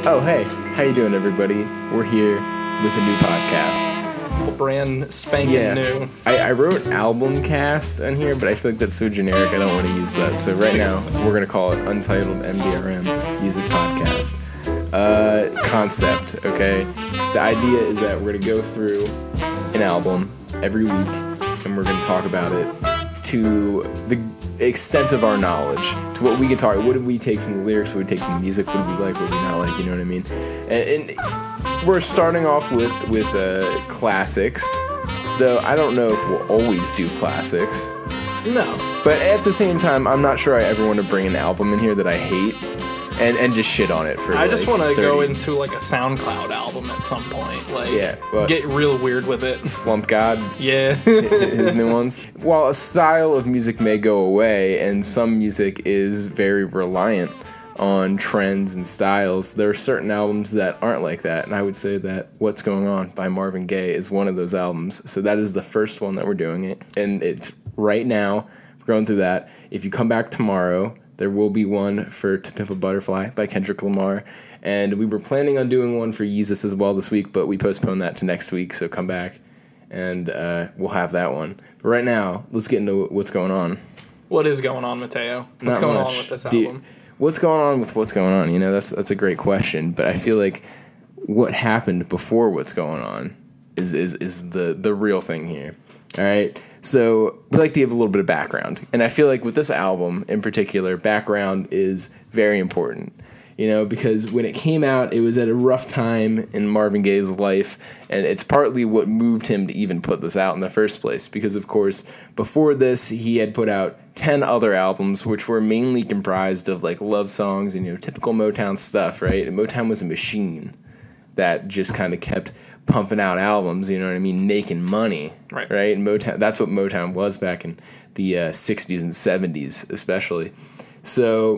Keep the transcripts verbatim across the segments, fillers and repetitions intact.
Oh, hey, how you doing, everybody? We're here with a new podcast. Brand spanking yeah. new. I, I wrote album cast in here, but I feel like that's so generic, I don't want to use that. So right now, we're going to call it Untitled M D R M Music Podcast. Uh, concept, okay? The idea is that we're going to go through an album every week, and we're going to talk about it to the extent of our knowledge, to what we can talk. What did we take from the lyrics? What did we take from the music? What did we like? What did we not like? You know what I mean? And, and we're starting off with with uh, classics, though I don't know if we'll always do classics. No. But at the same time, I'm not sure I ever want to bring an album in here that I hate and and just shit on it for. I like just want to go thirty into like a SoundCloud album at some point. Like, Yeah, well, get real weird with it. Slump God. Yeah. His new ones. While a style of music may go away, and some music is very reliant on trends and styles, there are certain albums that aren't like that, and I would say that What's Going On by Marvin Gaye is one of those albums. So that is the first one that we're doing it, and it's right now. We're going through that. If you come back tomorrow, there will be one for To Pimp a Butterfly by Kendrick Lamar, and we were planning on doing one for Yeezus as well this week, but we postponed that to next week, so come back, and uh, we'll have that one. But right now, let's get into what's going on. What is going on, Mateo? What's Not going much. on with this Do you- album? What's going on with what's going on? You know, that's that's a great question, but I feel like what happened before what's going on is is, is the, the real thing here. All right? So we like to give a little bit of background. And I feel like with this album in particular, background is very important. You know, because when it came out, it was at a rough time in Marvin Gaye's life, and it's partly what moved him to even put this out in the first place. Because, of course, before this, he had put out ten other albums, which were mainly comprised of, like, love songs and, you know, typical Motown stuff, right? And Motown was a machine that just kind of kept pumping out albums, you know what I mean, making money, Right. right? And Motown, that's what Motown was back in the uh, sixties and seventies, especially. So...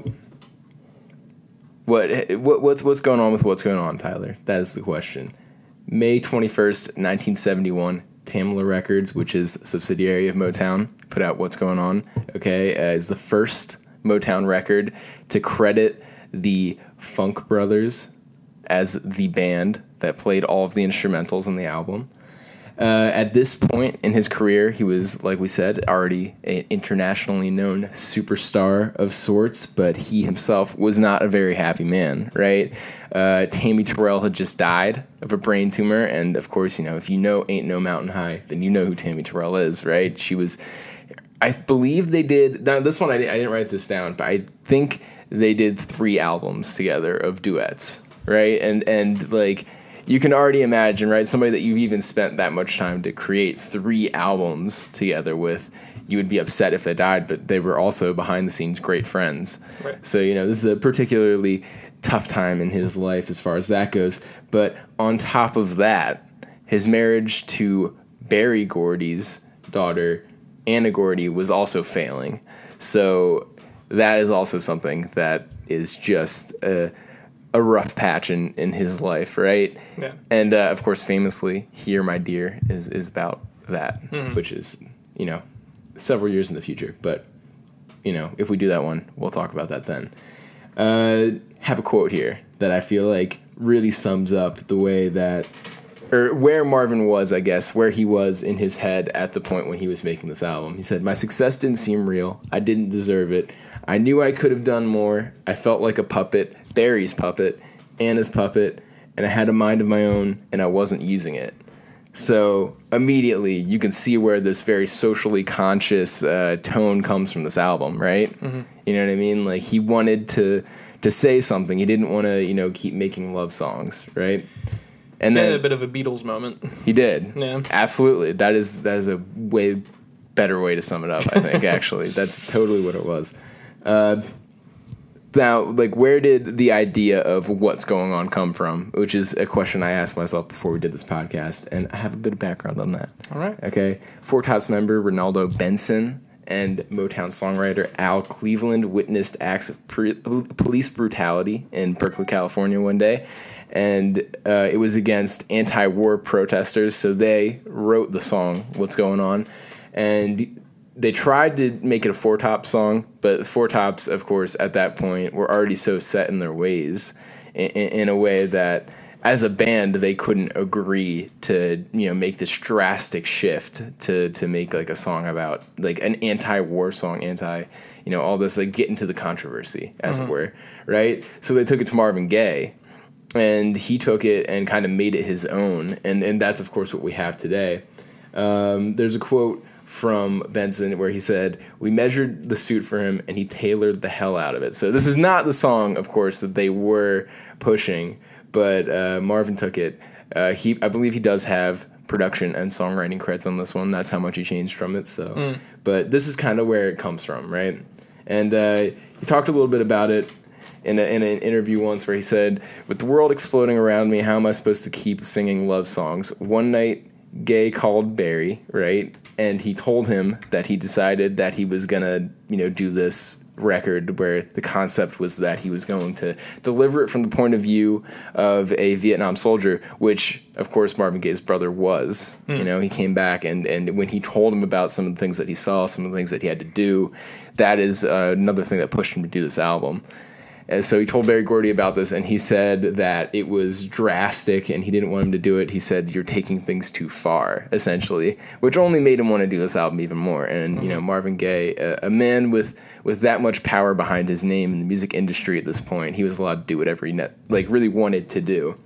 What what what's what's going on with what's going on, Tyler? That is the question. May twenty-first, nineteen seventy-one, Tamla Records, which is a subsidiary of Motown, put out What's Going On. Okay, uh, is the first Motown record to credit the Funk Brothers as the band that played all of the instrumentals in the album. Uh, at this point in his career, he was, like we said, already an internationally known superstar of sorts, but he himself was not a very happy man, right? Uh, Tammy Terrell had just died of a brain tumor, and of course, you know, if you know Ain't No Mountain High, then you know who Tammy Terrell is, right? She was, I believe they did, now this one, I, I didn't write this down, but I think they did three albums together of duets, right? And, and like... You can already imagine, right? Somebody that you've even spent that much time to create three albums together with, you would be upset if they died, but they were also behind the scenes great friends. Right. So, you know, this is a particularly tough time in his life as far as that goes. But on top of that, his marriage to Berry Gordy's daughter, Anna Gordy, was also failing. So that is also something that is just a... a rough patch in, in his life, right? Yeah. And, uh, of course, famously, Here, My Dear is, is about that, mm-hmm. which is, you know, several years in the future. But, you know, if we do that one, we'll talk about that then. Uh, have a quote here that I feel like really sums up the way that, or where Marvin was, I guess, where he was in his head at the point when he was making this album. He said, "My success didn't seem real. I didn't deserve it. I knew I could have done more. I felt like a puppet, Barry's puppet, Anna's puppet, and I had a mind of my own, and I wasn't using it." So immediately you can see where this very socially conscious uh, tone comes from this album, right? Mm-hmm. You know what I mean? Like, he wanted to to say something. He didn't want to, you know, keep making love songs, right? And He then had a bit of a Beatles moment. he did. Yeah. Absolutely. That is that is a way better way to sum it up, I think, actually. That's totally what it was. Uh, now, like, where did the idea of what's going on come from? Which is a question I asked myself before we did this podcast, and I have a bit of background on that. All right. Okay. Four Tops member Ronaldo Benson and Motown songwriter Al Cleveland witnessed acts of pre- police brutality in Berkeley, California one day, and uh, it was against anti-war protesters, so they wrote the song What's Going On, and they tried to make it a Four Tops song, but Four Tops, of course, at that point were already so set in their ways in, in a way that, as a band, they couldn't agree to, you know, make this drastic shift to to make like a song about like an anti-war song, anti, you know, all this, like get into the controversy, as mm-hmm. it were, right? So they took it to Marvin Gaye, and he took it and kind of made it his own, and and that's of course what we have today. Um, there's a quote from Benson where he said, "We measured the suit for him and he tailored the hell out of it." So this is not the song, of course, that they were pushing, but uh, Marvin took it. Uh, he, I believe he does have production and songwriting credits on this one. That's how much he changed from it. So, mm. But this is kind of where it comes from, right? And uh, he talked a little bit about it in, a, in an interview once where he said, "With the world exploding around me, how am I supposed to keep singing love songs? One night, Gaye called Barry, right? And he told him that he decided that he was going to, you know, do this record where the concept was that he was going to deliver it from the point of view of a Vietnam soldier, which, of course, Marvin Gaye's brother was. Mm. You know, he came back, and, and when he told him about some of the things that he saw, some of the things that he had to do, that is uh, another thing that pushed him to do this album. And so he told Berry Gordy about this, and he said that it was drastic, and he didn't want him to do it. He said, "You're taking things too far," essentially, which only made him want to do this album even more. And, mm-hmm. you know, Marvin Gaye, a, a man with, with that much power behind his name in the music industry at this point, he was allowed to do whatever he ne- like really wanted to do.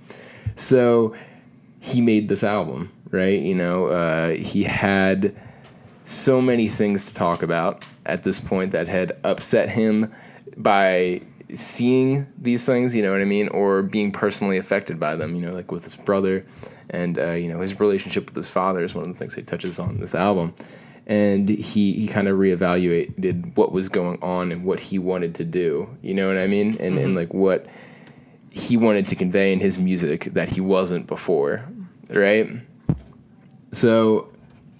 So he made this album, right? You know, uh, he had so many things to talk about at this point that had upset him by seeing these things, you know what I mean, or being personally affected by them, you know, like with his brother, and uh, you know, his relationship with his father is one of the things he touches on in this album. And he, he kind of reevaluated what was going on and what he wanted to do, you know what I mean, and, mm-hmm. and like what he wanted to convey in his music that he wasn't before, right? So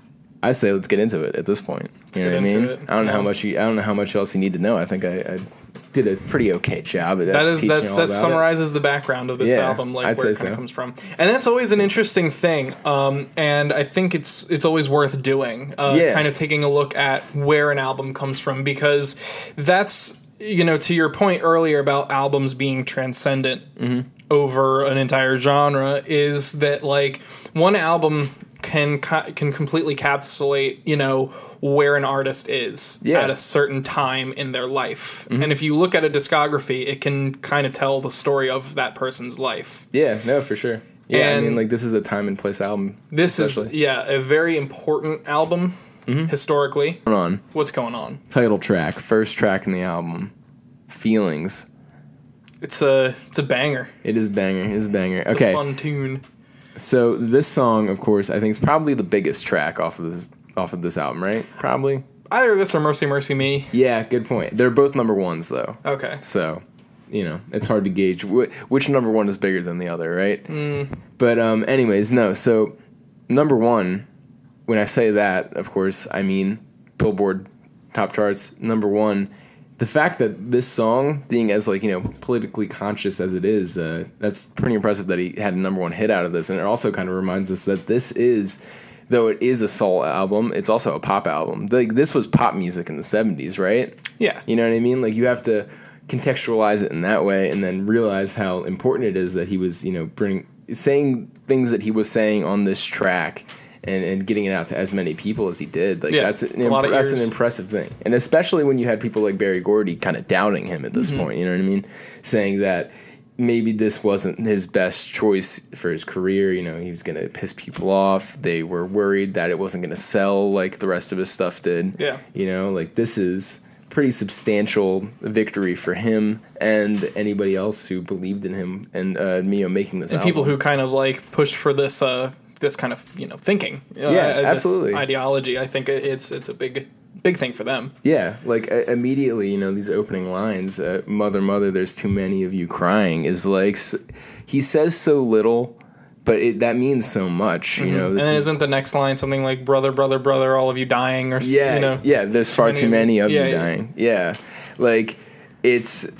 I say let's get into it at this point. Let's you know what I mean? It. I don't know yeah. how much you, I don't know how much else you need to know. I think I, I did a pretty okay job at that. Is that's that summarizes it. the background of this yeah, album, like I'd where it kind of so. comes from, and that's always an interesting thing. Um, and I think it's it's always worth doing, uh, yeah. kind of taking a look at where an album comes from, because that's, you know, to your point earlier about albums being transcendent mm-hmm. over an entire genre, is that like one album can can completely encapsulate, you know, where an artist is yeah. at a certain time in their life. Mm-hmm. And if you look at a discography, it can kind of tell the story of that person's life. Yeah, no, for sure. Yeah, and I mean, like, this is a time and place album. This especially. is, yeah, a very important album mm-hmm. historically. What's going on? What's going on? Title track, first track in the album, Feelings. It's a it's a banger. It is banger. It is a banger. It's okay. a fun tune. So this song, of course, I think is probably the biggest track off of this off of this album, right? Probably. Either this or Mercy, Mercy Me. Yeah, good point. They're both number ones, though. Okay. So, you know, it's hard to gauge wh- which number one is bigger than the other, right? Mm. But um, anyways, no. So number one, when I say that, of course, I mean Billboard top charts, number one. The fact that this song, being as, like, you know, politically conscious as it is, uh, that's pretty impressive that he had a number one hit out of this. And it also kind of reminds us that this is, though it is a soul album, it's also a pop album. Like, this was pop music in the seventies, right? Yeah. You know what I mean? Like, you have to contextualize it in that way and then realize how important it is that he was, you know, bring, saying things that he was saying on this track and, and getting it out to as many people as he did. Like, yeah, that's an, a lot imp- of that's ears. an impressive thing. And especially when you had people like Berry Gordy kind of doubting him at this mm-hmm. point, you know what I mean? Saying that maybe this wasn't his best choice for his career. You know, he was going to piss people off. They were worried that it wasn't going to sell like the rest of his stuff did. Yeah. You know, like, this is pretty substantial victory for him and anybody else who believed in him and, uh, you know, making this and album. people who kind of like pushed for this, uh, this kind of, you know, thinking. Uh, Yeah, this absolutely. ideology. I think it's it's a big big thing for them. Yeah, like uh, immediately, you know, these opening lines, uh, "Mother, mother, there's too many of you crying," is like, so, he says so little, but it, that means so much, you mm-hmm. know. This and is, isn't the next line something like "brother, brother, brother, all of you dying" or yeah, you know? yeah, there's far too many of yeah, you yeah. dying. Yeah, like it's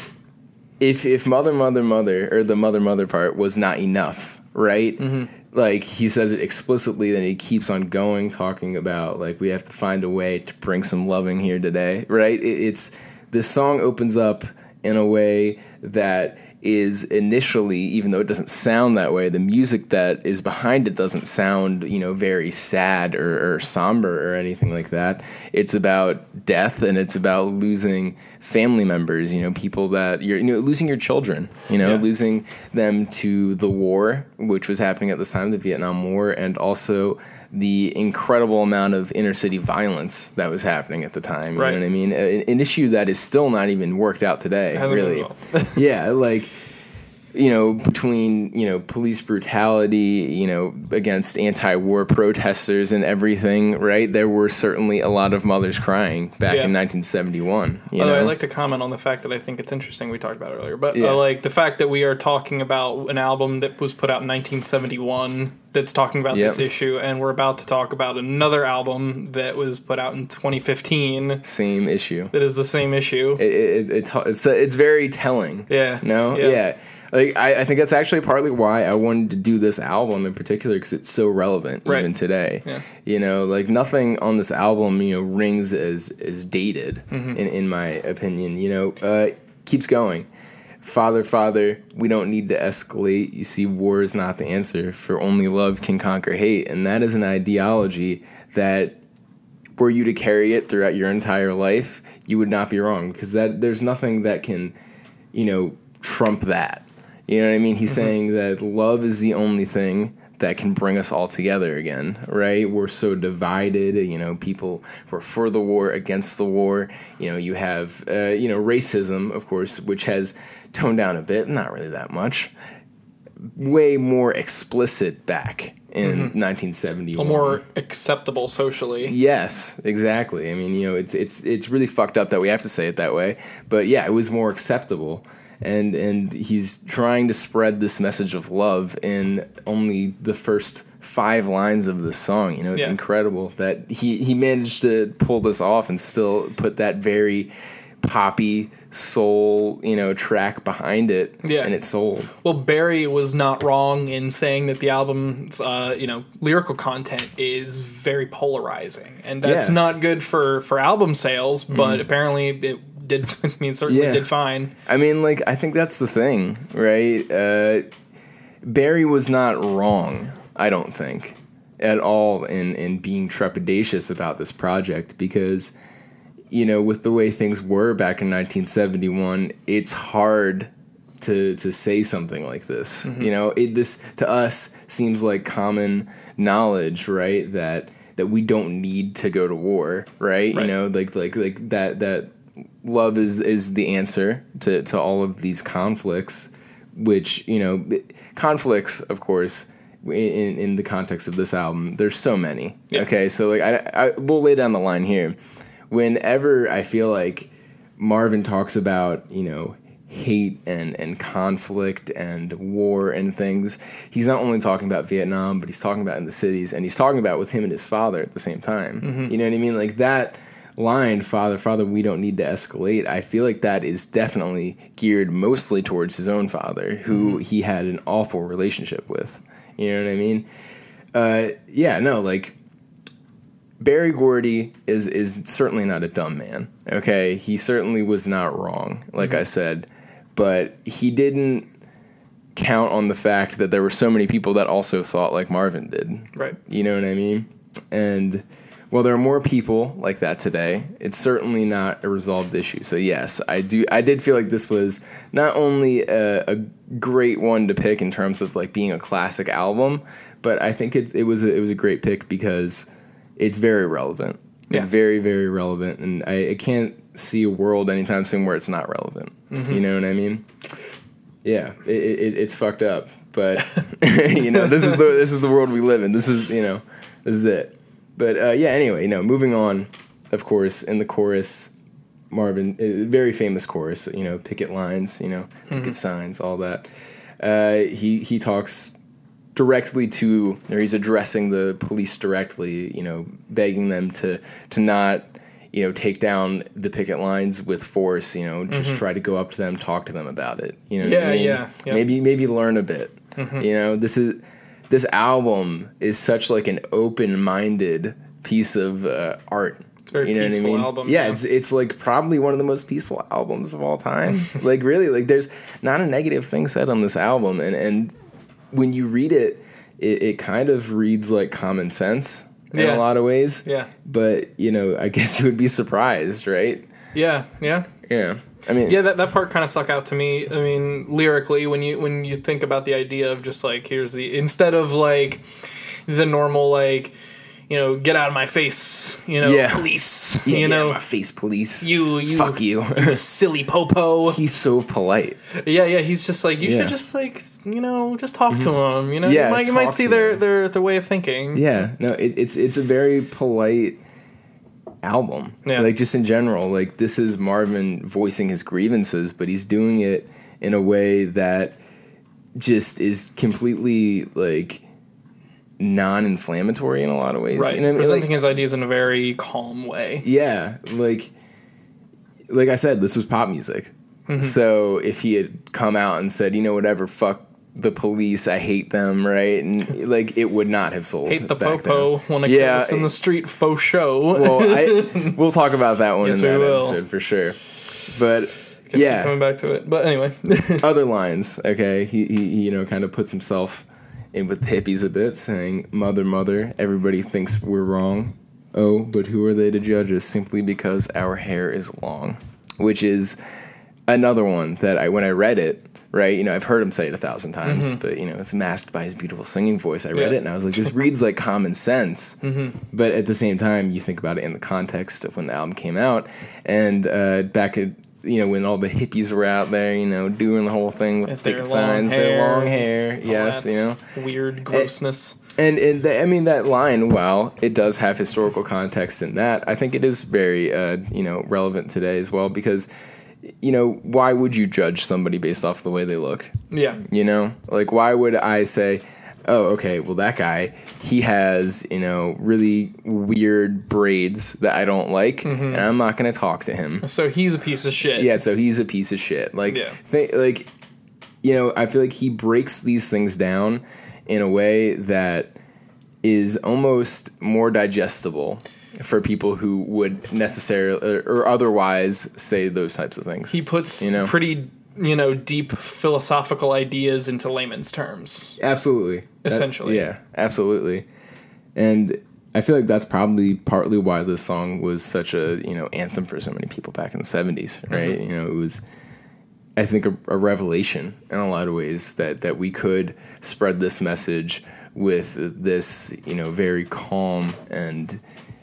if if mother, mother, mother, or the mother, mother part was not enough, right? Mm-hmm. Like, he says it explicitly, then he keeps on going, talking about, like, we have to find a way to bring some loving here today, right? It, it's, this song opens up in a way that is initially, even though it doesn't sound that way, the music that is behind it doesn't sound, you know, very sad or, or somber or anything like that. It's about death, and it's about losing family members, you know, people that you're, you know, losing your children, you know, yeah. losing them to the war, which was happening at this time, the Vietnam War, and also the incredible amount of inner city violence that was happening at the time. Right. You know what I mean? An, an issue that is still not even worked out today, really. Yeah, like, you know, between, you know, police brutality, you know, against anti-war protesters and everything, right? There were certainly a lot of mothers crying back yeah. in nineteen seventy-one. You Although know? I'd like to comment on the fact that I think it's interesting we talked about it earlier, but yeah. uh, like the fact that we are talking about an album that was put out in nineteen seventy-one that's talking about yep. this issue, and we're about to talk about another album that was put out in twenty fifteen. Same issue. That is the same issue. It, it, it, it's, it's very telling. Yeah. No? Yeah. yeah. Like I, I think that's actually partly why I wanted to do this album in particular, because it's so relevant right. even today. Yeah. You know, like nothing on this album, you know, rings as as dated mm-hmm. in in my opinion. You know, uh, keeps going. Father, Father, we don't need to escalate. You see, war is not the answer, for only love can conquer hate, and that is an ideology that, were you to carry it throughout your entire life, you would not be wrong, because that there's nothing that can, you know, trump that. You know what I mean? He's mm-hmm. saying that love is the only thing that can bring us all together again, right? We're so divided, you know, people were for the war, against the war. You know, you have, uh, you know, racism, of course, which has toned down a bit, not really that much, way more explicit back in mm-hmm. nineteen seventy-one. More acceptable socially. Yes, exactly. I mean, you know, it's it's it's really fucked up that we have to say it that way, but yeah, it was more acceptable. And and he's trying to spread this message of love in only the first five lines of the song. You know, it's yeah. incredible that he, he managed to pull this off and still put that very poppy soul, you know, track behind it. Yeah. And it sold. Well, Barry was not wrong in saying that the album's, uh, you know, lyrical content is very polarizing. And that's yeah. not good for, for album sales, but mm. apparently it did I mean certainly yeah. did fine. I mean, like, I think that's the thing, right? Uh, Barry was not wrong, I don't think, at all in, in being trepidatious about this project, because, you know, with the way things were back in nineteen seventy-one, it's hard to to say something like this. Mm-hmm. You know, it, this to us seems like common knowledge, right? That that we don't need to go to war, right? right. You know, like like like that that. Love is, is the answer to, to all of these conflicts, which, you know, conflicts, of course, in, in the context of this album, there's so many. Yeah. Okay, so like I, I we'll lay down the line here. Whenever I feel like Marvin talks about, you know, hate and, and conflict and war and things, he's not only talking about Vietnam, but he's talking about in the cities, and he's talking about with him and his father at the same time. Mm-hmm. You know what I mean? Like that line, Father, Father, we don't need to escalate, I feel like that is definitely geared mostly towards his own father, who mm-hmm. he had an awful relationship with. You know what I mean? Uh, yeah, no, like, Barry Gordy is, is certainly not a dumb man, okay? He certainly was not wrong, like mm-hmm. I said, but he didn't count on the fact that there were so many people that also thought like Marvin did. Right. You know what I mean? And well, there are more people like that today. It's certainly not a resolved issue. So yes, I do. I did feel like this was not only a, a great one to pick in terms of like being a classic album, but I think it, it was a, it was a great pick because it's very relevant. Yeah. Very, very relevant, and I, I can't see a world anytime soon where it's not relevant. Mm-hmm. You know what I mean? Yeah, it, it, it's fucked up, but you know, this is the this is the world we live in. This is you know, this is it. But uh, yeah, anyway, you know, moving on, of course, in the chorus, Marvin, uh, very famous chorus, you know, picket lines, you know, picket mm-hmm. signs, all that. Uh, he he talks directly to, or he's addressing the police directly, you know, begging them to to not, you know, take down the picket lines with force, you know, just mm-hmm. try to go up to them, talk to them about it. You know, yeah, what I mean? yeah, yep. maybe maybe learn a bit. Mm-hmm. You know, this is. This album is such like an open-minded piece of uh, art. It's very you know peaceful what I mean? album. Yeah, yeah, it's it's like probably one of the most peaceful albums of all time. Like really, like there's not a negative thing said on this album, and and when you read it, it, it kind of reads like common sense in Yeah. a lot of ways. Yeah. But you know, I guess you would be surprised, right? Yeah, yeah. Yeah. I mean, Yeah, that, that part kind of stuck out to me. I mean, lyrically, when you when you think about the idea of just like, here's the, instead of like the normal like, you know, get out of my face, you know, Yeah. police, yeah, you get out know, of my face, police. you, you, Fuck you. you silly popo. He's so polite. Yeah, yeah, he's just like, you Yeah. should just like, you know, just talk to him, you know, Yeah, you might, you might talk see to their, him. their, their way of thinking. Yeah, no, it, it's it's a very polite album. Yeah. Like just in general, like this is Marvin voicing his grievances, but he's doing it in a way that just is completely like non-inflammatory in a lot of ways. Right, You know what I mean? presenting Like, his ideas in a very calm way. yeah, like like I said, this was pop music. Mm-hmm. So if he had come out and said, you know, whatever, fuck the police, I hate them, right? And like it would not have sold. Hate the back popo then. when I Yeah, kiss in the street faux show. Well, I we'll talk about that one Yes, in we that will. episode for sure. But Keep yeah, coming back to it. But anyway. other lines. Okay, he, he he, you know kind of puts himself in with hippies a bit, saying, "Mother, mother, everybody thinks we're wrong. Oh, but who are they to judge us simply because our hair is long?" Which is another one that I when I read it. Right, you know, I've heard him say it a thousand times, Mm-hmm. but you know, it's masked by his beautiful singing voice. I read Yeah. it and I was like, this reads like common sense. Mm-hmm. But at the same time, you think about it in the context of when the album came out, and uh, back at you know when all the hippies were out there, you know, doing the whole thing with With their picket long signs, their hair, long hair, all yes, that you know, weird grossness. and and the, I mean that line, while it does have historical context in that, I think it is very uh, you know relevant today as well because. You know, why would you judge somebody based off the way they look? Yeah. You know, like why would I say, oh, okay, well that guy, he has, you know, really weird braids that I don't like, Mm-hmm. and I'm not going to talk to him. So he's a piece of shit. Yeah, so he's a piece of shit. Like, Yeah. th- like, you know, I feel like he breaks these things down in a way that is almost more digestible for people who would necessarily or, or otherwise say those types of things. He puts You know? pretty, you know, deep philosophical ideas into layman's terms. Absolutely. That- Essentially. yeah, absolutely. And I feel like that's probably partly why this song was such a, you know, anthem for so many people back in the seventies, right? Mm-hmm. You know, it was, I think, a, a revelation in a lot of ways that, that we could spread this message with this, you know, very calm and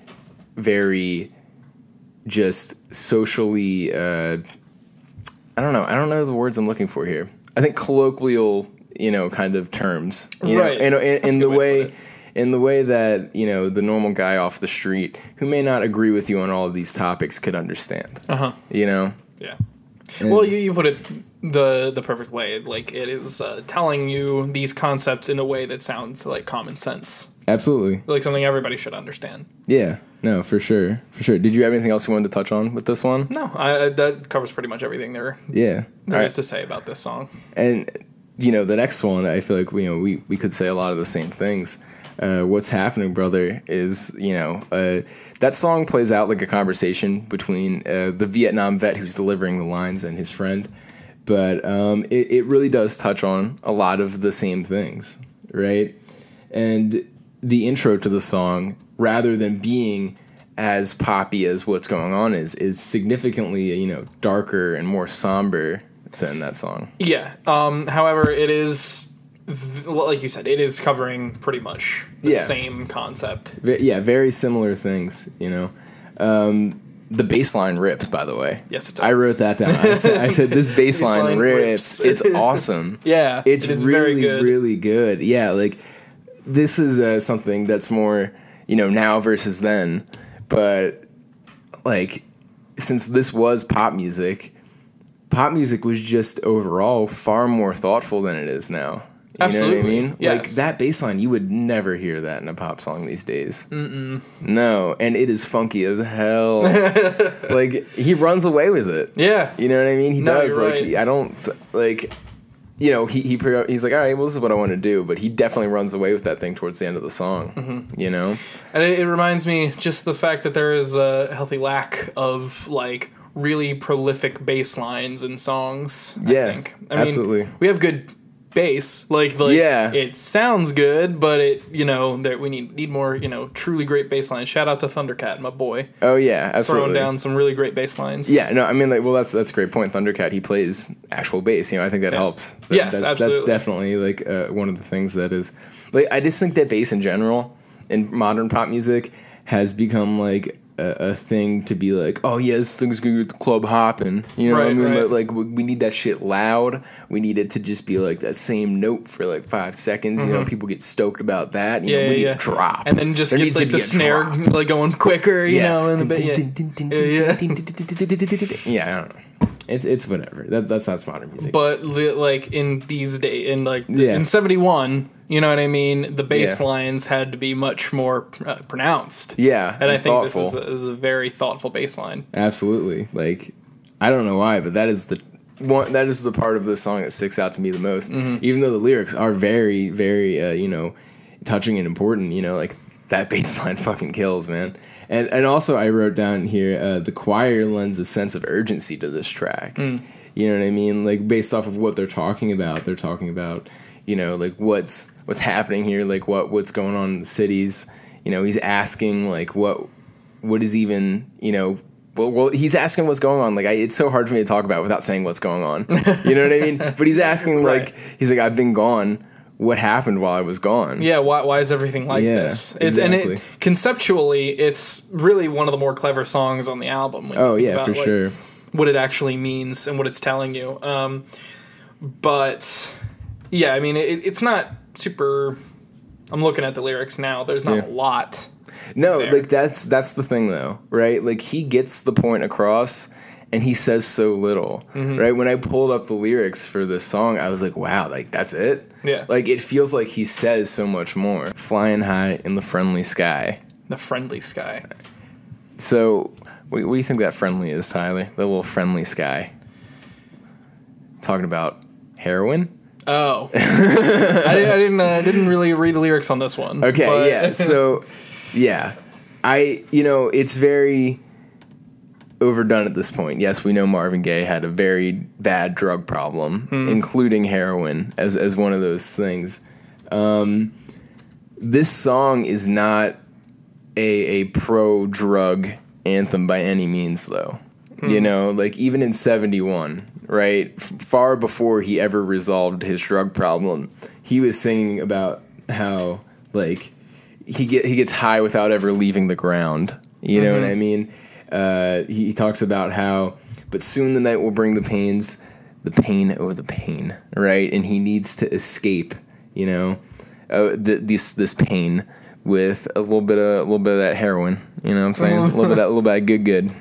very just socially, uh, I don't know, I don't know the words I'm looking for here. I think colloquial, you know, kind of terms, you Right. know, in, in, That's a in good the way to way, put it. in the way that, you know, the normal guy off the street who may not agree with you on all of these topics could understand, Uh huh. you know? Yeah. And- Well, you, you put it the the perfect way. Like it is uh, telling you these concepts in a way that sounds like common sense, Absolutely. like something everybody should understand. Yeah, no, for sure, for sure. Did you have anything else you wanted to touch on with this one? No, I, I, that covers pretty much everything there Yeah. there All is right. to say about this song. And you know, the next one, I feel like we, you know, we, we could say a lot of the same things. Uh, What's Happening, Brother, is, you know, uh, that song plays out like a conversation between uh, the Vietnam vet who's delivering the lines and his friend. But um, it, it really does touch on a lot of the same things, right? And the intro to the song, rather than being as poppy as what's going on is, is significantly, you know, darker and more somber than that song. Yeah. Um, however, it is th- like you said, it is covering pretty much the Yeah. same concept. Ve- Yeah, very similar things, you know. Um, the bass line rips, by the way. Yes, it does. I wrote that down. I said, I said this bass line Bass line rips. rips. It's awesome. Yeah, It's it is really, very good. really good. Yeah, like this is uh, something that's more, you know, now versus then. But like, since this was pop music, pop music was just overall far more thoughtful than it is now. You Absolutely. know what I mean? Yes. Like that bass line, you would never hear that in a pop song these days. Mm-mm. No, and it is funky as hell. Like he runs away with it. Yeah. You know what I mean? He No, does. you're Like right. I don't like. you know, he, he he's like, all right, well, this is what I want to do. But he definitely runs away with that thing towards the end of the song, mm-hmm. you know? And it, it reminds me just the fact that there is a healthy lack of, like, really prolific bass lines in songs, I yeah, think. I absolutely. mean, we have good bass. Like, like yeah. it sounds good, but it, you know, that we need need more, you know, truly great bass lines. Shout out to Thundercat, my boy. Oh yeah, absolutely. Throwing down some really great bass lines. Yeah, no, I mean, like, well, that's that's a great point. Thundercat, he plays actual bass. You know, I think that yeah. helps. That, yes, that's, absolutely. That's definitely like uh, one of the things that is, like, I just think that bass in general in modern pop music has become like a, a thing to be like, oh yeah, this thing's gonna get the club hopping. You know right, what I mean? Right. Like, like we, we need that shit loud. We need it to just be like that same note for like five seconds. Mm-hmm. You know, people get stoked about that. You yeah, know, we yeah, need yeah. a drop, and then just there gets like the snare drop. like going quicker. You yeah. know, in the bit. Yeah, yeah. I don't know. It's it's whatever. That that's not modern music. But li- like in these days, in like yeah. in seventy-one, you know what I mean. The bass yeah. lines had to be much more uh, pronounced. Yeah, and, and I think thoughtful. this is a, is a very thoughtful bass line. Absolutely. Like, I don't know why, but that is the one. That is the part of the song that sticks out to me the most. Mm-hmm. Even though the lyrics are very, very, uh, you know, touching and important. You know, like that bass line fucking kills, man. And and also I wrote down here uh, the choir lends a sense of urgency to this track. Mm. You know what I mean? Like based off of what they're talking about, they're talking about, you know, like what's what's happening here, like what what's going on in the cities. You know, he's asking like what what is even, you know, well, well he's asking what's going on. Like I, it's so hard for me to talk about without saying what's going on. You know what I mean? But he's asking like right. he's like, I've been gone. What happened while I was gone? Yeah, why why is everything like yeah, this? It's exactly. And it, conceptually, it's really one of the more clever songs on the album. When oh you think yeah, about, for like, sure. What it actually means and what it's telling you. Um, but yeah, I mean, it, it's not super. I'm looking at the lyrics now. There's not yeah. a lot. No, there. like that's that's the thing though, right? Like he gets the point across. And he says so little, mm-hmm. right? When I pulled up the lyrics for this song, I was like, wow, like, that's it? Yeah. Like, it feels like he says so much more. Flying high in the friendly sky. The friendly sky. So, what, what do you think that friendly is, Tyler? The little friendly sky. Talking about heroin? Oh. I, I didn't uh, didn't really read the lyrics on this one. Okay, but. yeah. So, yeah. I, you know, it's very overdone at this point. Yes, we know Marvin Gaye had a very bad drug problem, hmm. including heroin as as one of those things. Um, this song is not a a pro drug anthem by any means, though. Hmm. You know, like even in seventy-one, right, F- far before he ever resolved his drug problem, he was singing about how like he get he gets high without ever leaving the ground. You know mm-hmm. what I mean? Uh, he, he talks about how, but soon the night will bring the pains, the pain over the pain, right? And he needs to escape, you know, uh, th- this this pain with a little bit of a little bit of that heroin. You know what I'm saying? a little bit of that, a little bit of good, good.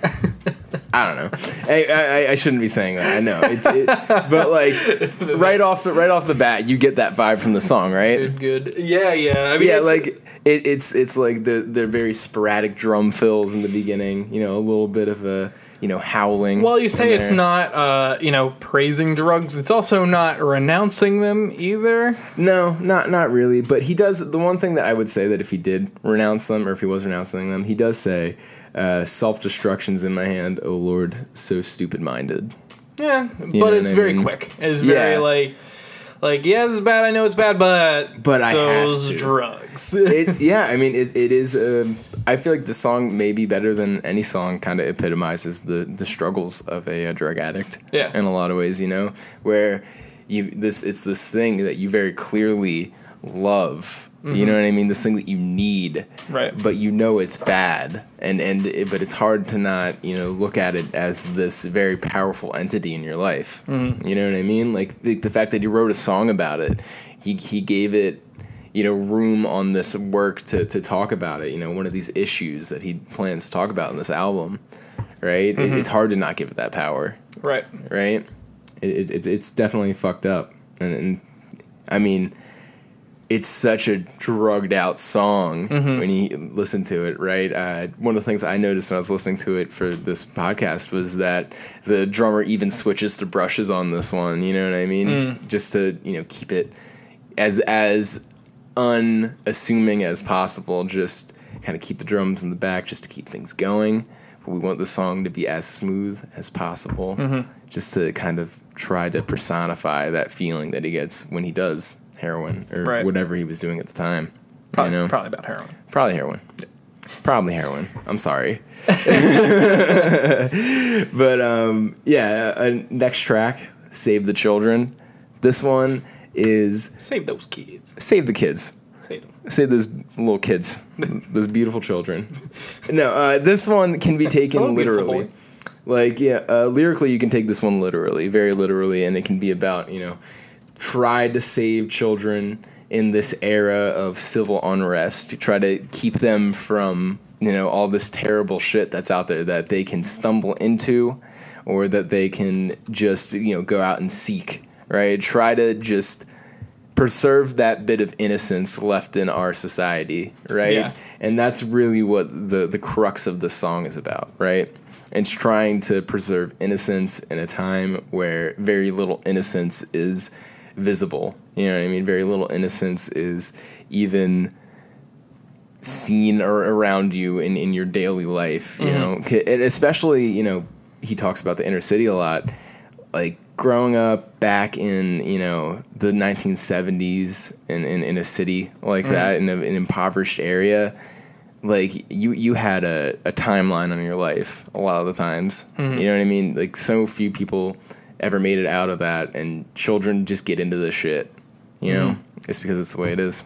I don't know. I, I I shouldn't be saying that. I know it's, it, but like right off the right off the bat, you get that vibe from the song, right? Good, good. Yeah, yeah. I mean, yeah, like. It, it's it's like the the very sporadic drum fills in the beginning, you know, a little bit of a, you know, howling. Well, you say it's not, uh, you know, praising drugs. It's also not renouncing them either. No, not not really. But he does, the one thing that I would say that if he did renounce them, or if he was renouncing them, he does say, uh, self-destruction's in my hand, oh Lord, so stupid-minded. Yeah, you but it's very I mean? quick. It's very, yeah. like... Like, yeah, this is bad. I know it's bad, but but I those have to. drugs. It's yeah. I mean, it it is. Uh, I feel like the song may be better than any song. Kind of epitomizes the the struggles of a, a drug addict. Yeah. In a lot of ways, you know, where you this it's this thing that you very clearly love. Mm-hmm. You know what I mean? This thing that you need, right? But you know it's bad, and and it, but it's hard to not, you know, look at it as this very powerful entity in your life. Mm-hmm. You know what I mean? Like the, the fact that he wrote a song about it, he he gave it, you know, room on this work to to talk about it. You know, one of these issues that he plans to talk about in this album, right? Mm-hmm. It, it's hard to not give it that power, right? Right? It, it it's it's definitely fucked up, and, and I mean. it's such a drugged out song mm-hmm. when you listen to it, right? Uh, one of the things I noticed when I was listening to it for this podcast was that the drummer even switches to brushes on this one, you know what I mean? Mm. Just to, you know, keep it as as unassuming as possible, just kind of keep the drums in the back just to keep things going. But we want the song to be as smooth as possible, mm-hmm. just to kind of try to personify that feeling that he gets when he does heroin or right. whatever he was doing at the time. Probably, you know? probably about heroin. Probably heroin. Yeah. Probably heroin. I'm sorry. But um, yeah, uh, next track, Save the Children. This one is... Save those kids. Save the kids. Save them. Save those little kids. Those beautiful children. No, uh, this one can be taken literally. Like, yeah, uh, lyrically you can take this one literally, very literally, and it can be about, you know, try to save children in this era of civil unrest, to try to keep them from, you know, all this terrible shit that's out there that they can stumble into or that they can just, you know, go out and seek, right? Try to just preserve that bit of innocence left in our society, right? Yeah. And that's really what the, the crux of the song is about, right? It's trying to preserve innocence in a time where very little innocence is visible. You know what I mean? Very little innocence is even seen or around you in, in your daily life, you mm-hmm. know? And especially, you know, he talks about the inner city a lot. Like, growing up back in, you know, the nineteen seventies in, in, in a city like mm-hmm. that, in a, an impoverished area, like, you, you had a, a timeline on your life a lot of the times. Mm-hmm. You know what I mean? Like, so few people ever made it out of that, and children just get into this shit, you know? Mm. It's because it's the way it is.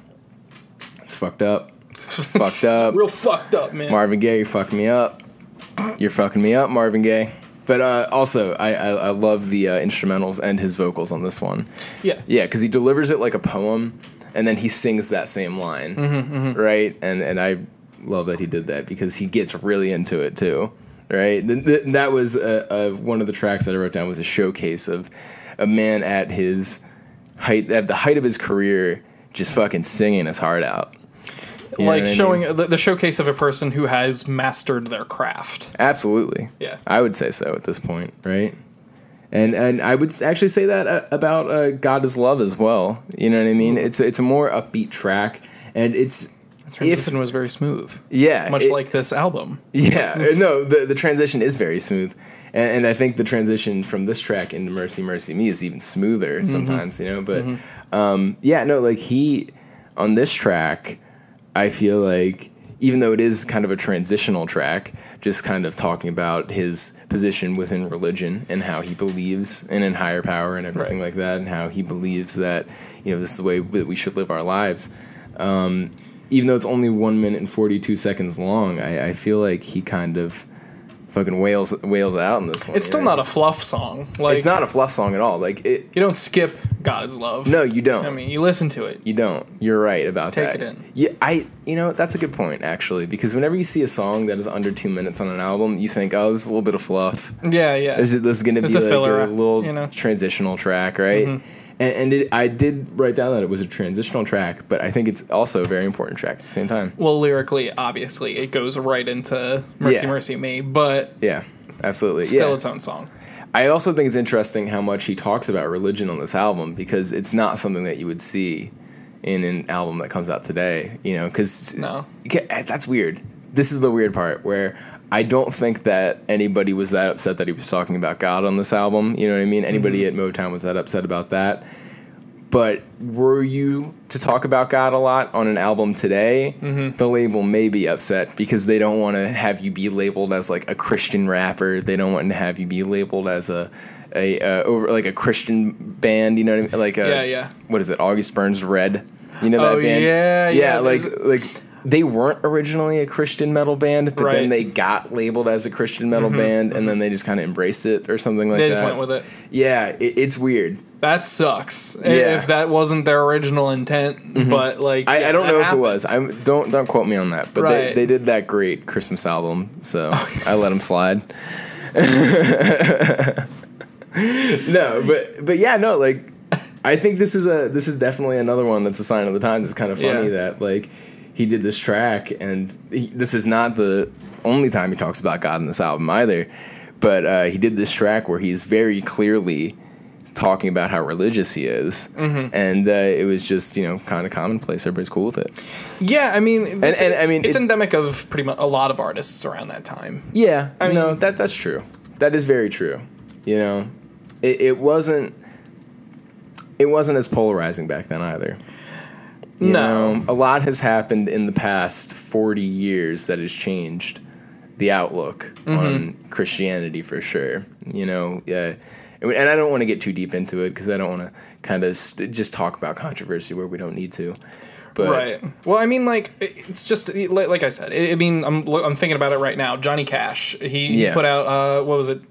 It's fucked up. It's fucked up. Real fucked up, man. Marvin Gaye, you fucked me up. You're fucking me up, Marvin Gaye. But uh, also, I, I, I love the uh, instrumentals and his vocals on this one. Yeah. Yeah, because he delivers it like a poem, and then he sings that same line, mm-hmm, mm-hmm. right? And and I love that he did that, because he gets really into it, too. Right, th- th- that was uh, uh, one of the tracks that I wrote down was a showcase of a man at his height, at the height of his career, just fucking singing his heart out. You like showing I mean? the, the showcase of a person who has mastered their craft. Absolutely, yeah, I would say so at this point, right? And and I would actually say that uh, about uh, God Is Love as well. You know what I mean? It's it's a more upbeat track, and it's. Transition if, was very smooth. Yeah. Much it, like this album. Yeah. No, the, the transition is very smooth. And, and I think the transition from this track into Mercy, Mercy Me is even smoother mm-hmm. sometimes, you know? But, mm-hmm. um, yeah, no, like he, on this track, I feel like, even though it is kind of a transitional track, just kind of talking about his position within religion and how he believes in a higher power and everything right. like that, and how he believes that, you know, this is the way that we should live our lives. Um, even though it's only one minute and forty-two seconds long, I, I feel like he kind of fucking wails wails out in this one. It's still know? not a fluff song. Like, it's not a fluff song at all. Like it, you don't skip God Is Love. No, you don't. I mean, you listen to it. You don't. You're right about Take that. Take it in. Yeah, I. You know, that's a good point actually, because whenever you see a song that is under two minutes on an album, you think, oh, this is a little bit of fluff. Yeah, yeah. Is it? This is going to be a like filler, a little you know? transitional track, right? Mm-hmm. And, and it, I did write down that it was a transitional track, but I think it's also a very important track at the same time. Well, lyrically, obviously, it goes right into Mercy, yeah. Mercy Me, but yeah, absolutely, still yeah. its own song. I also think it's interesting how much he talks about religion on this album, because it's not something that you would see in an album that comes out today. You know, because no, that's weird. This is the weird part where I don't think that anybody was that upset that he was talking about God on this album. You know what I mean? Anybody mm-hmm. at Motown was that upset about that. But were you to talk about God a lot on an album today, mm-hmm. the label may be upset because they don't want to have you be labeled as like a Christian rapper. They don't want to have you be labeled as a a uh, over like a Christian band. You know what I mean? Like a, yeah, yeah. What is it? August Burns Red. You know that oh, band? Yeah, yeah. Yeah, like like. They weren't originally a Christian metal band, but right. then they got labeled as a Christian metal mm-hmm, band, and mm-hmm. then they just kind of embraced it or something like that. They just that. went with it. Yeah, it, it's weird. That sucks. Yeah. If that wasn't their original intent, mm-hmm. but like I, yeah, I don't know happens. if it was. I don't don't quote me on that. But right. they, they did that great Christmas album, so I let them slide. No, but but yeah, no, like I think this is a this is definitely another one that's a sign of the times. It's kind of funny Yeah. that like he did this track, and he, this is not the only time he talks about God in this album either. But uh, he did this track where he's very clearly talking about how religious he is, mm-hmm. and uh, it was just you know kind of commonplace. Everybody's cool with it. Yeah, I mean, this, and, and I mean, it's it, endemic of pretty much a lot of artists around that time. Yeah, I mean, no, that that's true. That is very true. You know, it, it wasn't. It wasn't as polarizing back then either. You no. know, a lot has happened in the past forty years that has changed the outlook mm-hmm. on Christianity for sure. You know, yeah. And I don't want to get too deep into it because I don't want to kind of st- just talk about controversy where we don't need to. But right. Well, I mean, like, it's just, like I said, I mean, I'm I'm thinking about it right now. Johnny Cash, he, yeah. he put out, uh, what was it?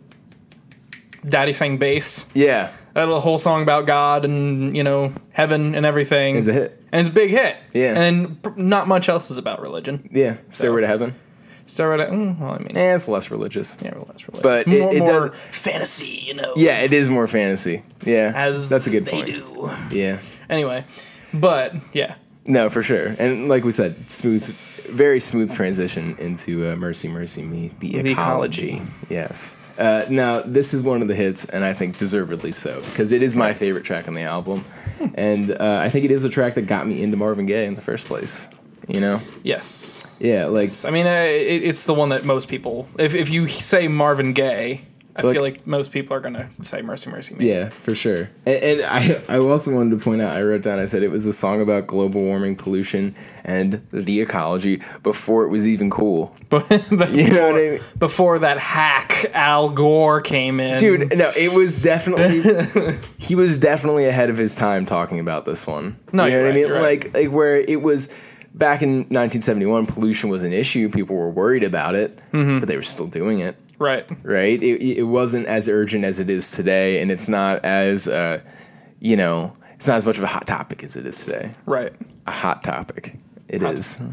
Daddy Sang Bass. Yeah. That a whole song about God and, you know, heaven and everything. It's a hit. And it's a big hit. Yeah. And pr- not much else is about religion. Yeah. Stairway so. to Heaven. Stairway to mm, well, I mean. Eh, it's less religious. Yeah, less religious. But more, it, it more does. Fantasy, you know. Yeah, it is more fantasy. Yeah. As that's a good they point. do. Yeah. Anyway. But, yeah. No, for sure. And like we said, smooth, very smooth transition into uh, Mercy, Mercy Me, the, the ecology. ecology. Yes. Uh, now, this is one of the hits, and I think deservedly so, because it is my favorite track on the album. And uh, I think it is a track that got me into Marvin Gaye in the first place. You know? Yes. Yeah, like... I mean, uh, it, it's the one that most people... If, if you say Marvin Gaye... I like, feel like most people are going to say Mercy, Mercy Me. Yeah, for sure. And, and I I also wanted to point out, I wrote down, I said it was a song about global warming, pollution, and the ecology before it was even cool. But, but you before, know what I mean? Before that hack Al Gore came in. Dude, no, it was definitely... he was definitely ahead of his time talking about this one. No, you know you're what right, I mean? you're Like, right. like where it was... Back in nineteen seventy-one, pollution was an issue. People were worried about it, mm-hmm. but they were still doing it. Right. Right? It, it wasn't as urgent as it is today, and it's not as, uh, you know, it's not as much of a hot topic as it is today. Right. A hot topic. It hot is.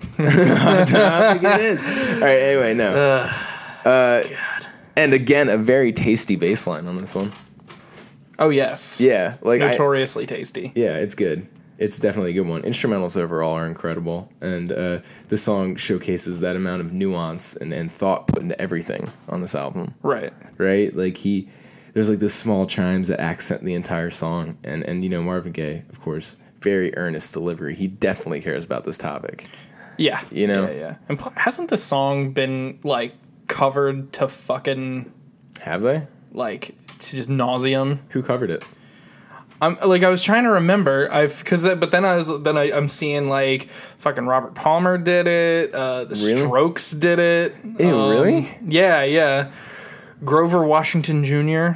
hot topic it is. All right, anyway, no. Uh, uh, God. And again, a very tasty bass line on this one. Oh, yes. Yeah. like Notoriously I, tasty. Yeah, it's good. It's definitely a good one. Instrumentals overall are incredible, and uh, the song showcases that amount of nuance and, and thought put into everything on this album. Right. Right? Like he, there's like this small chimes that accent the entire song, and and you know Marvin Gaye, of course, very earnest delivery. He definitely cares about this topic. Yeah. You know. Yeah, yeah. And pl- hasn't the song been like covered to fucking? Have they? Like to just nauseum. Who covered it? I'm like I was trying to remember I've because but then I was then I, I'm seeing like fucking Robert Palmer did it, uh, the really? Strokes did it. Ew, um, really? Yeah, yeah. Grover Washington Junior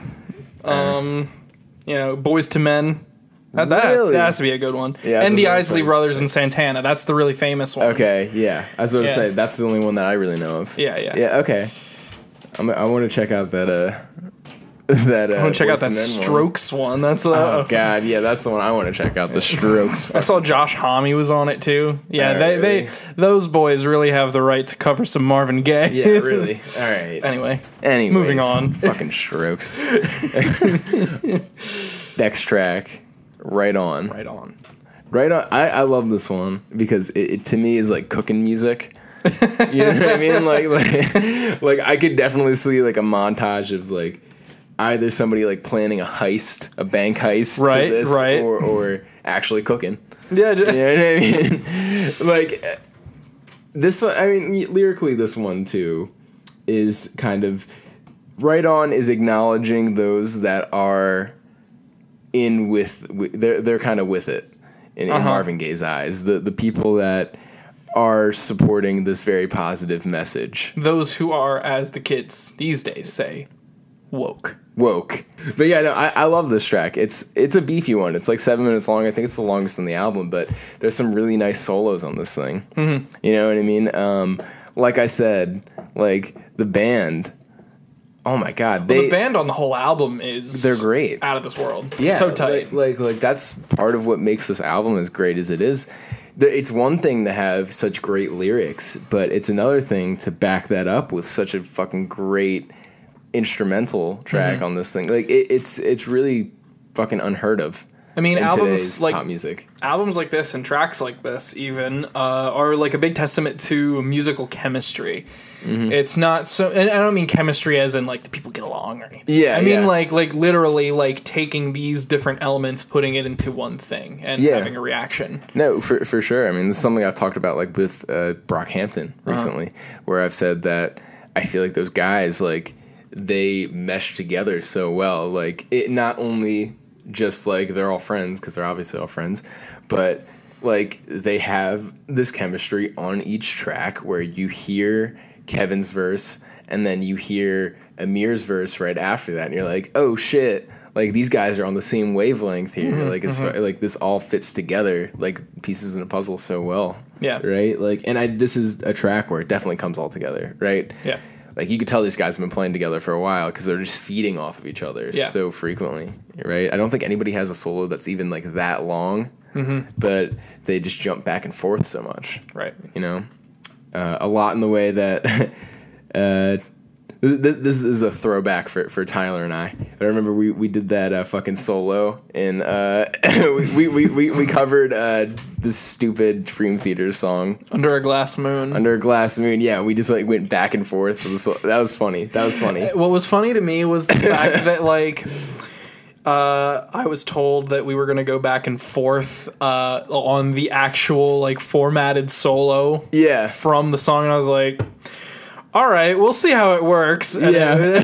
Um, uh. you know, Boys to Men. That, that, has, that has to be a good one. Yeah, and the Isley Brothers and Santana. That's the really famous one. Okay, yeah. I was going to yeah. say that's the only one that I really know of. Yeah, yeah. Yeah. Okay. I'm, I want to check out that. Uh, that uh, I want to check out that Strokes one. one. That's uh, oh god, yeah, that's the one I want to check out. The Strokes. I saw Josh Homme was on it too. Yeah, right, they, really? they those boys really have the right to cover some Marvin Gaye. Yeah, really. All right. Anyway, Anyways, moving on. Fucking Strokes. Next track, Right On. Right On. Right On. I, I love this one because it, it to me is like cooking music. You know what I mean? Like, like, like I could definitely see like a montage of like either somebody like planning a heist, a bank heist, right, to this, right. or or actually cooking. Yeah, you know what I mean? Like this one. I mean, lyrically, this one too is kind of Right On is acknowledging those that are in with, with they're they're kind of with it in, uh-huh. in Marvin Gaye's eyes. The the people that are supporting this very positive message. Those who are, as the kids these days say, woke. Woke. But yeah, no, I, I love this track. It's it's a beefy one. It's like seven minutes long. I think it's the longest on the album, but there's some really nice solos on this thing. Mm-hmm. You know what I mean? Um, like I said, like the band, oh my god. They, well, the band on the whole album is they're great. Out of this world. Yeah. So tight. Like, like, like that's part of what makes this album as great as it is. It's one thing to have such great lyrics, but it's another thing to back that up with such a fucking great instrumental track mm-hmm. on this thing. Like it, it's it's really fucking unheard of. I mean, in albums like pop music. Albums like this and tracks like this even uh, are like a big testament to musical chemistry. Mm-hmm. It's not so, and I don't mean chemistry as in like the people get along or anything. Yeah, I mean yeah. like like literally like taking these different elements, putting it into one thing, and yeah. having a reaction. No, for for sure. I mean, this is something I've talked about like with uh, Brockhampton recently, uh-huh. where I've said that I feel like those guys like they mesh together so well. Like it not only just like they're all friends because they're obviously all friends, but like they have this chemistry on each track where you hear Kevin's verse and then you hear Amir's verse right after that and you're like, oh shit, like these guys are on the same wavelength here. Mm-hmm, like it's mm-hmm. like this all fits together like pieces in a puzzle so well. Yeah. Right? Like, and I this is a track where it definitely comes all together, right? Yeah. Like you could tell these guys have been playing together for a while because they're just feeding off of each other yeah. so frequently, right? I don't think anybody has a solo that's even like that long, mm-hmm. but they just jump back and forth so much, right? You know, uh, a lot in the way that uh, th- th- this is a throwback for, for Tyler and I. But I remember we, we did that uh, fucking solo in uh, we, we, we we covered uh, this stupid Dream Theater song Under a Glass Moon. Under a Glass Moon, yeah. We just like went back and forth. That was funny. That was funny. What was funny to me was the fact that like uh, I was told that we were going to go back and forth uh, on the actual like formatted solo, yeah, from the song, and I was like, all right, we'll see how it works. And yeah, and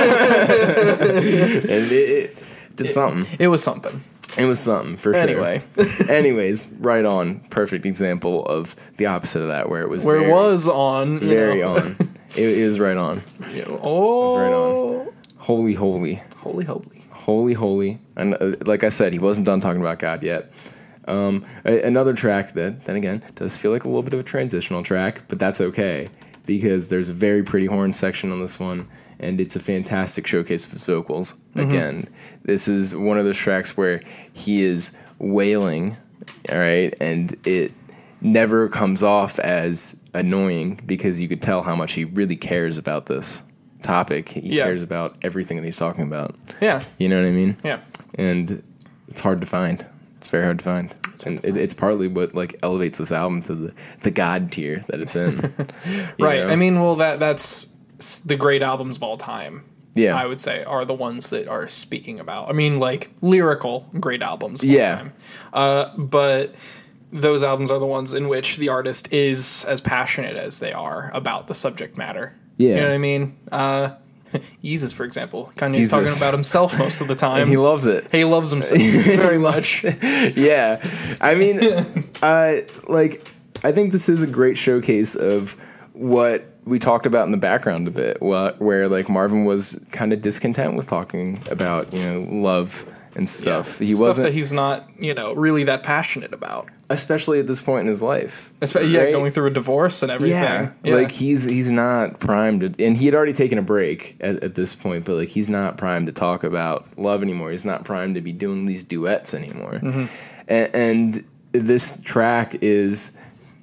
it, it did something. It, it was something. It was something, for anyway. sure. Anyways, right on. Perfect example of the opposite of that, where it was Where very, it was on. Very know. on. It, it was right on. Yeah. Oh. It was right on. Holy, holy. Holy, holy. Holy, holy. And uh, like I said, he wasn't done talking about God yet. Um, a, another track that, then again, does feel like a little bit of a transitional track, but that's okay, because there's a very pretty horn section on this one, and it's a fantastic showcase of his vocals. Mm-hmm. Again, this is one of those tracks where he is wailing, all right, and it never comes off as annoying because you could tell how much he really cares about this topic. He yeah. cares about everything that he's talking about. Yeah. You know what I mean? Yeah. And it's hard to find. It's very hard to find. It's and to it, find. it's partly what like elevates this album to the, the God tier that it's in. Right. know? I mean, well, that that's the great albums of all time. Yeah. I would say are the ones that are speaking about. I mean, like lyrical great albums of yeah. all time. Uh, but those albums are the ones in which the artist is as passionate as they are about the subject matter. Yeah. You know what I mean? Uh, Yeezus, for example. Kanye's talking about himself most of the time. And he loves it. He loves himself very much. Yeah. I mean, uh, like, I think this is a great showcase of what we talked about in the background a bit, where, where like, Marvin was kind of discontent with talking about, you know, love and stuff. Yeah. He stuff wasn't that he's not, you know, really that passionate about. Especially at this point in his life. Espe- yeah, right? Going through a divorce and everything. Yeah, yeah. like he's he's not primed, to, and he had already taken a break at, at this point, but like he's not primed to talk about love anymore. He's not primed to be doing these duets anymore. Mm-hmm. And, and this track is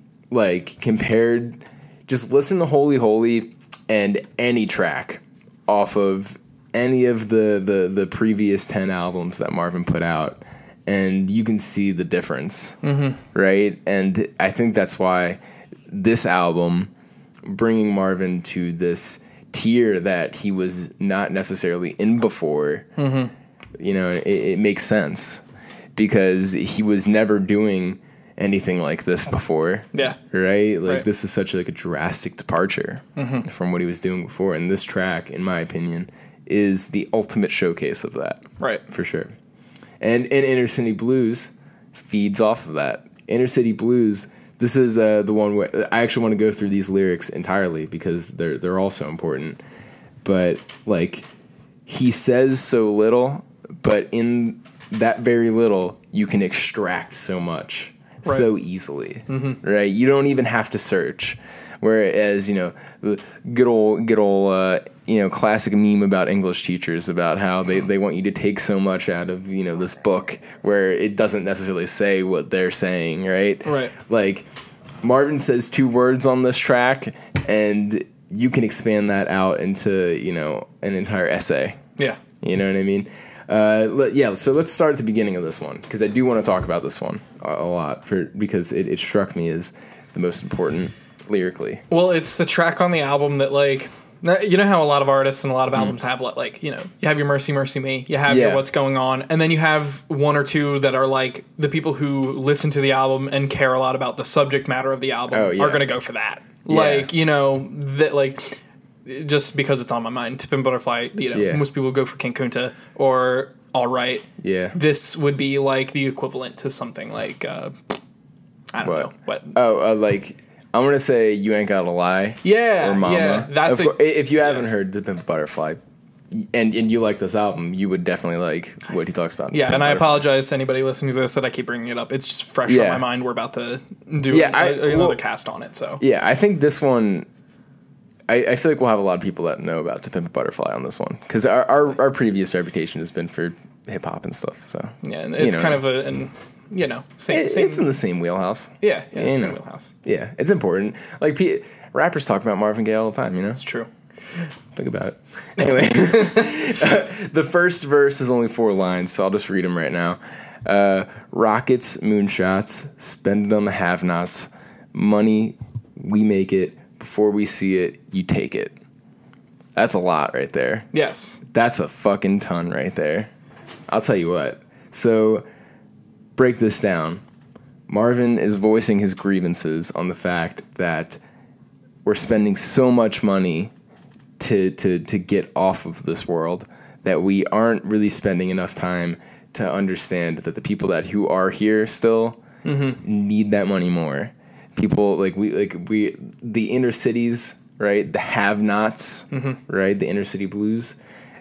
like compared, just listen to Holy Holy and any track off of any of the, the, the previous ten albums that Marvin put out, and you can see the difference, mm-hmm. right? And I think that's why this album, bringing Marvin to this tier that he was not necessarily in before, mm-hmm. you know, it, it makes sense because he was never doing anything like this before. Yeah. Right? Like right. this is such like a drastic departure mm-hmm. from what he was doing before. And this track, in my opinion, is the ultimate showcase of that. Right. For sure. And, and Inner City Blues feeds off of that. Inner City Blues, this is uh, the one where I actually want to go through these lyrics entirely because they're they're all so important. But like he says so little, but in that very little you can extract so much right. so easily. Mm-hmm. Right? You don't even have to search. Whereas, you know, good old, good old, uh, you know, classic meme about English teachers about how they, they want you to take so much out of, you know, this book where it doesn't necessarily say what they're saying, right? Right. Like, Marvin says two words on this track, and you can expand that out into, you know, an entire essay. Yeah. You know what I mean? Uh, let, yeah, so let's start at the beginning of this one, because I do want to talk about this one a, a lot, for because it, it struck me as the most important lyrically. Well, it's the track on the album that, like, you know how a lot of artists and a lot of albums mm. have, like, you know, you have your Mercy, Mercy Me, you have yeah. your What's Going On, and then you have one or two that are, like, the people who listen to the album and care a lot about the subject matter of the album oh, yeah. are going to go for that. Yeah. Like, you know, that, like, just because it's on my mind, Tip and Butterfly, you know, yeah. most people go for King Kunta or All Right. Yeah. This would be, like, the equivalent to something like, uh, I don't what? know. What? Oh, uh, like... I'm gonna say You Ain't Gotta Lie. Yeah, or Mama. Yeah, that's of a, course, if you haven't yeah. heard To Pimp a Butterfly, and and you like this album, you would definitely like what he talks about. Yeah, and I apologize to anybody listening to this that I keep bringing it up. It's just fresh yeah. on my mind. We're about to do yeah, a, I, another well, cast on it. So yeah, I think this one. I, I feel like we'll have a lot of people that know about To Pimp a Butterfly on this one, because our, our our previous reputation has been for hip hop and stuff. So yeah, and it's you know, kind of a. An, You know, same, it, same. It's in the same wheelhouse. Yeah, yeah, you same know. wheelhouse. Yeah, it's important. Like P- rappers talk about Marvin Gaye all the time. You know, it's true. Think about it. Anyway, uh, the first verse is only four lines, so I'll just read them right now. Uh, rockets, moonshots, spend it on the have-nots. Money, we make it. Before we see it, you take it. That's a lot right there. Yes, that's a fucking ton right there. I'll tell you what. So. Break this down. Marvin is voicing his grievances on the fact that we're spending so much money to to to get off of this world that we aren't really spending enough time to understand that the people that who are here still mm-hmm. need that money more. People like we like we the inner cities, right? The have-nots, mm-hmm. right? The inner city blues.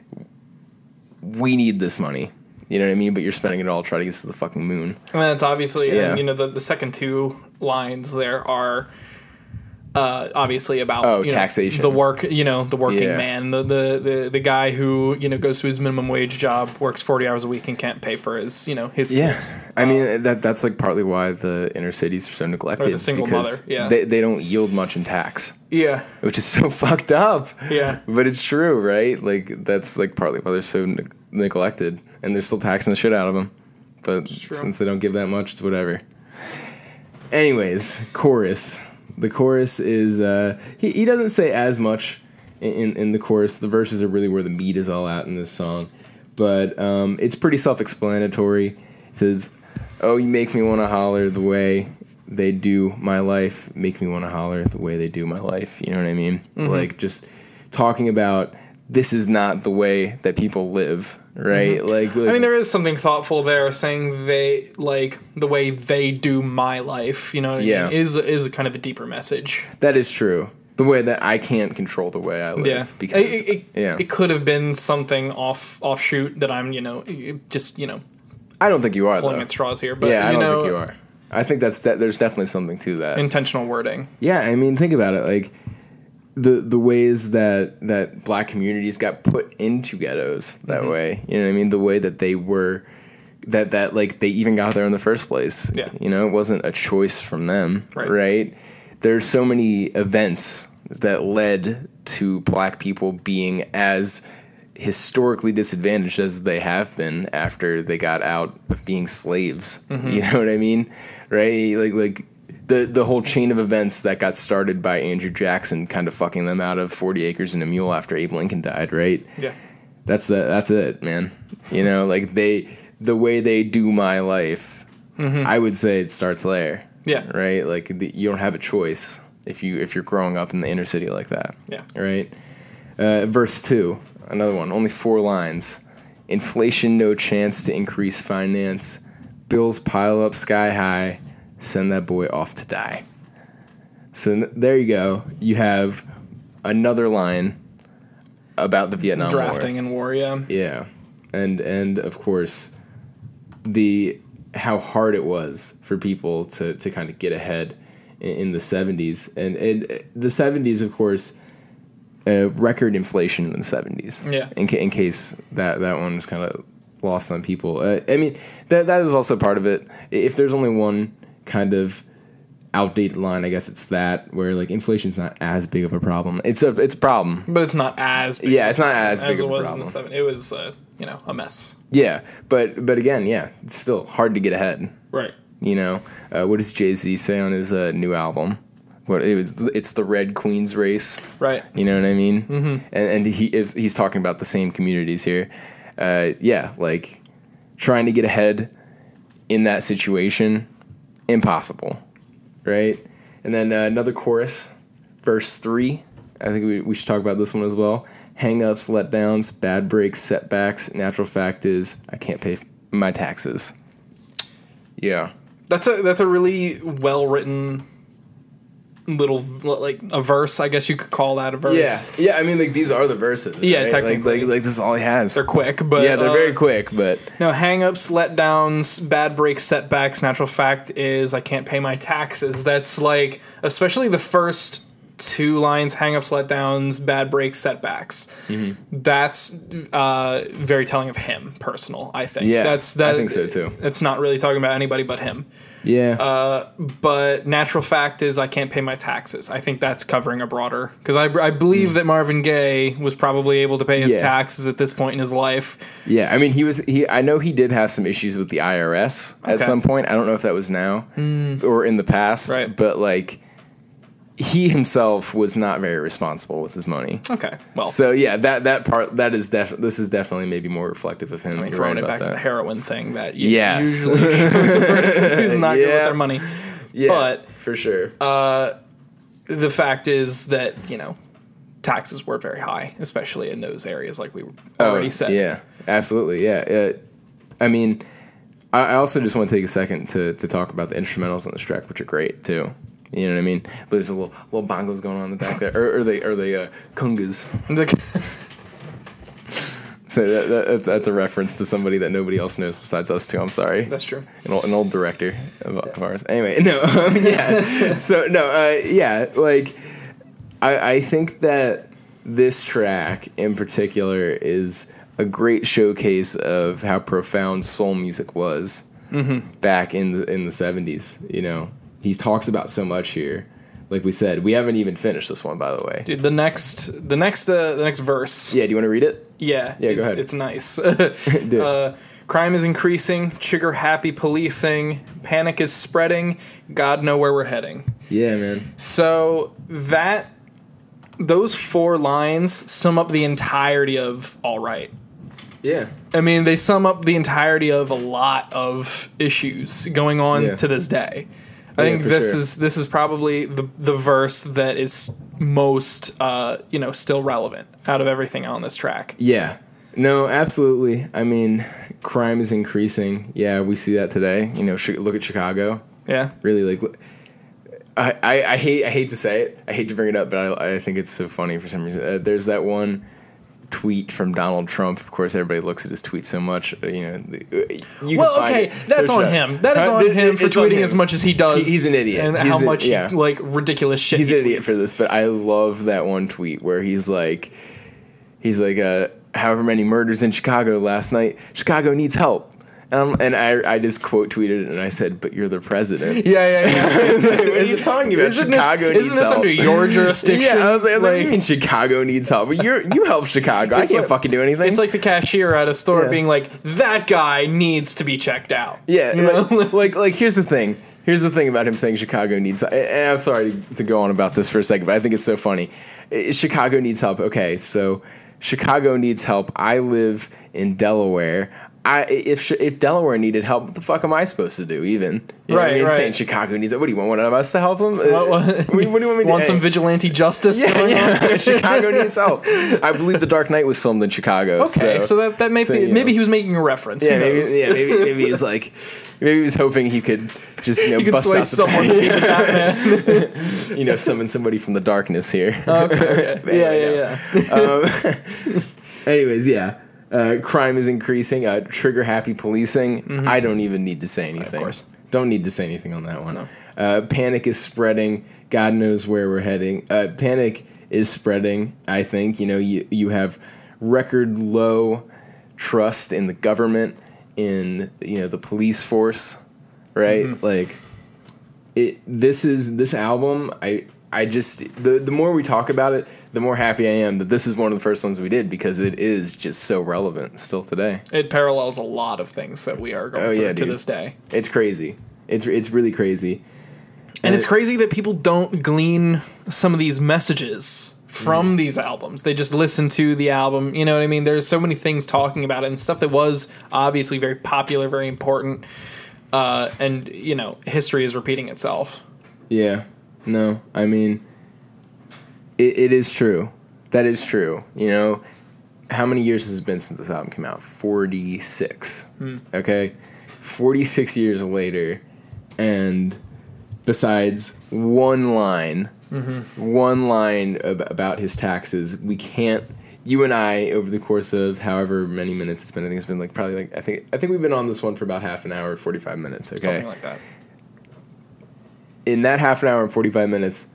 We need this money. You know what I mean? But you're spending it all to try to get to the fucking moon. And that's obviously, yeah. and you know, the, the second two lines there are uh, obviously about oh, you taxation. Know, the work, you know, the working yeah. man, the, the the the guy who, you know, goes to his minimum wage job, works forty hours a week and can't pay for his, you know, his yeah. kids. I um, mean, that that's like partly why the inner cities are so neglected. Or the single because mother, yeah. They, they don't yield much in tax. Yeah. Which is so fucked up. Yeah. But it's true, right? Like, that's like partly why they're so ne- neglected. And they're still taxing the shit out of them. But since they don't give that much, it's whatever. Anyways, chorus. The chorus is, uh, he, he doesn't say as much in, in, in the chorus. The verses are really where the meat is all at in this song. But um, it's pretty self-explanatory. It says, oh, you make me want to holler the way they do my life. Make me want to holler the way they do my life. You know what I mean? Mm-hmm. Like, just talking about this is not the way that people live, right? Mm-hmm. Like, like, I mean, there is something thoughtful there, saying they like the way they do my life. You know, what yeah, I mean? is is a kind of a deeper message. That is true. The way that I can't control the way I live. Yeah, because it, it, yeah, it could have been something off offshoot that I'm, you know, just you know. I don't think you are pulling though. at straws here, but yeah, I you don't know, think you are. I think that's de- there's definitely something to that intentional wording. Yeah, I mean, think about it, like. The the ways that, that black communities got put into ghettos that mm-hmm. way, you know what I mean? The way that they were, that, that like they even got there in the first place. Yeah. You know, it wasn't a choice from them, right? right? There's so many events that led to black people being as historically disadvantaged as they have been after they got out of being slaves. Mm-hmm. You know what I mean? Right? Like like. The the whole chain of events that got started by Andrew Jackson kind of fucking them out of forty acres and a mule after Abe Lincoln died, right? Yeah. That's the that's it, man. You know, like they the way they do my life, mm-hmm. I would say it starts there. Yeah. Right? Like the, you don't have a choice if you if you're growing up in the inner city like that. Yeah. Right? Uh, verse two, another one, only four lines. Inflation no chance to increase finance. Bills pile up sky high. Send that boy off to die. So there you go. You have another line about the Vietnam Drafting War. Drafting and war, yeah. Yeah. And and of course the how hard it was for people to, to kind of get ahead in, in the seventies. And, and the seventies, of course, uh, record inflation in the seventies. Yeah. In, ca- in case that, that one was kind of lost on people. Uh, I mean, that that is also part of it. If there's only one kind of outdated line, I guess it's that, where like inflation's not as big of a problem. It's a it's a problem, but it's not as big yeah, it's not as, as big it of a was problem. in the seventies. It was uh, you know, a mess. Yeah, but but again, yeah, it's still hard to get ahead. Right. You know, uh, what does Jay-Z say on his uh, new album? What it was? It's the Red Queen's race. Right. You know what I mean? Mm-hmm. And and he if he's talking about the same communities here. Uh, yeah, like trying to get ahead in that situation, impossible, right? And then uh, another chorus, verse three. I think we we should talk about this one as well. Hang-ups, letdowns, bad breaks, setbacks. Natural fact is I can't pay my taxes. Yeah. That's a that's a really well written little like a verse. I guess you could call that a verse. Yeah, yeah. I mean, like these are the verses. Yeah, right? technically, like, like like this is all he has. They're quick, but yeah, they're uh, very quick. But no hang-ups, letdowns, bad breaks, setbacks. Natural fact is I can't pay my taxes. That's like especially the first two lines: hang-ups, letdowns, bad breaks, setbacks. Mm-hmm. That's uh, very telling of him, personal. I think. Yeah, that's that. I think so too. It's not really talking about anybody but him. Yeah. Uh, but natural fact is I can't pay my taxes. I think that's covering a broader because I, I believe mm. that Marvin Gaye was probably able to pay his yeah. taxes at this point in his life. Yeah, I mean he was he. I know he did have some issues with the I R S at okay. some point. I don't know if that was now mm. or in the past. Right. But like he himself was not very responsible with his money. Okay. Well. So yeah, that that part that is def- this is definitely maybe more reflective of him. I mean, You're throwing right it back that. to the heroin thing that you yes. usually shows a person who's not yeah. good with their money. Yeah, but for sure. Uh, the fact is that you know taxes were very high, especially in those areas, like we already oh, said. Yeah, absolutely. Yeah. Uh, I mean, I, I also just want to take a second to to talk about the instrumentals on this track, which are great too. You know what I mean? But there's a little little bongos going on in the back there, or, or they or they uh, kungas. So that, that, that's that's a reference to somebody that nobody else knows besides us two. I'm sorry. That's true. An old, an old director of, of ours. Anyway, no, um, yeah. So no, uh, yeah. Like, I I think that this track in particular is a great showcase of how profound soul music was mm-hmm. back in the in the seventies. You know. He talks about so much here. Like we said, we haven't even finished this one, by the way. Dude, the next, the next, uh, the next verse. Yeah, do you want to read it? Yeah, yeah. It's, Go ahead. It's nice. uh, crime is increasing. Trigger happy policing. Panic is spreading. God know where we're heading. Yeah, man. So that, those four lines sum up the entirety of All Right. Yeah. I mean, they sum up the entirety of a lot of issues going on yeah. to this day. I yeah, think this sure. is this is probably the the verse that is most uh, you know still relevant out of everything on this track. Yeah, no, absolutely. I mean, crime is increasing. Yeah, we see that today. You know, sh- look at Chicago. Yeah, really. Like, I, I, I hate I hate to say it. I hate to bring it up, but I I think it's so funny for some reason. Uh, there's that one tweet from Donald Trump. Of course, everybody looks at his tweet so much. You know, you well, okay, that's on him. That is huh? on him for it's tweeting him. As much as he does. He, he's an idiot, and he's how a, much yeah. like ridiculous shit. He's he an idiot tweets. for this, but I love that one tweet where he's like, he's like, uh, however many murders in Chicago last night. Chicago needs help. Um, and I I just quote tweeted it and I said, "But you're the president." Yeah, yeah, yeah. Like, what are you talking about? Isn't Chicago this, needs isn't this help. under your jurisdiction? Yeah, I was like, I was like, like, what do you mean Chicago needs help? But you you help Chicago. I can't like, fucking do anything. It's like the cashier at a store yeah. being like, "That guy needs to be checked out." Yeah, you like, know? like like here's the thing. Here's the thing about him saying Chicago needs help. And I'm sorry to, to go on about this for a second, but I think it's so funny. Chicago needs help. Okay, so Chicago needs help. I live in Delaware. I, if if Delaware needed help, what the fuck am I supposed to do? Even you know right, what I mean, right. saying Chicago needs it. What do you want? One of us to help him? What, what, what, do you, what do you want me to want do? some Hey. vigilante justice? Yeah, yeah. Chicago needs help. I believe The Dark Knight was filmed in Chicago. Okay, so, so that that may so, be, you know. maybe he was making a reference. Yeah, Who maybe knows? yeah, maybe maybe he was like maybe he was hoping he could just you know you bust could out someone the to be the Batman. you know, summon somebody from the darkness here. Okay, okay. yeah, yeah, yeah. um, anyways, yeah. Uh, crime is increasing. Uh, trigger happy policing. Mm-hmm. I don't even need to say anything. Of course. Don't need to say anything on that one. No. Uh, panic is spreading. God knows where we're heading. Uh, panic is spreading, I think. You know, you, you have record low trust in the government, in, you know, the police force, right? Mm-hmm. Like, it. This is, this album, I, I just the the more we talk about it, the more happy I am that this is one of the first ones we did because it is just so relevant still today. It parallels a lot of things that we are going oh, through yeah, to dude. this day. It's crazy. It's it's really crazy. And, and it's it, crazy that people don't glean some of these messages from mm. these albums. They just listen to the album. You know what I mean? There's so many things talking about it and stuff that was obviously very popular, very important. Uh, and, you know, history is repeating itself. Yeah. No, I mean, it, it is true. That is true. You know, how many years has it been since this album came out? forty-six. Mm. Okay? forty-six years later, and besides one line, mm-hmm. one line ab- about his taxes, we can't, you and I, over the course of however many minutes it's been, I think it's been like probably like, I think I think we've been on this one for about half an hour, forty-five minutes, okay? Something like that. In that half an hour and forty-five minutes,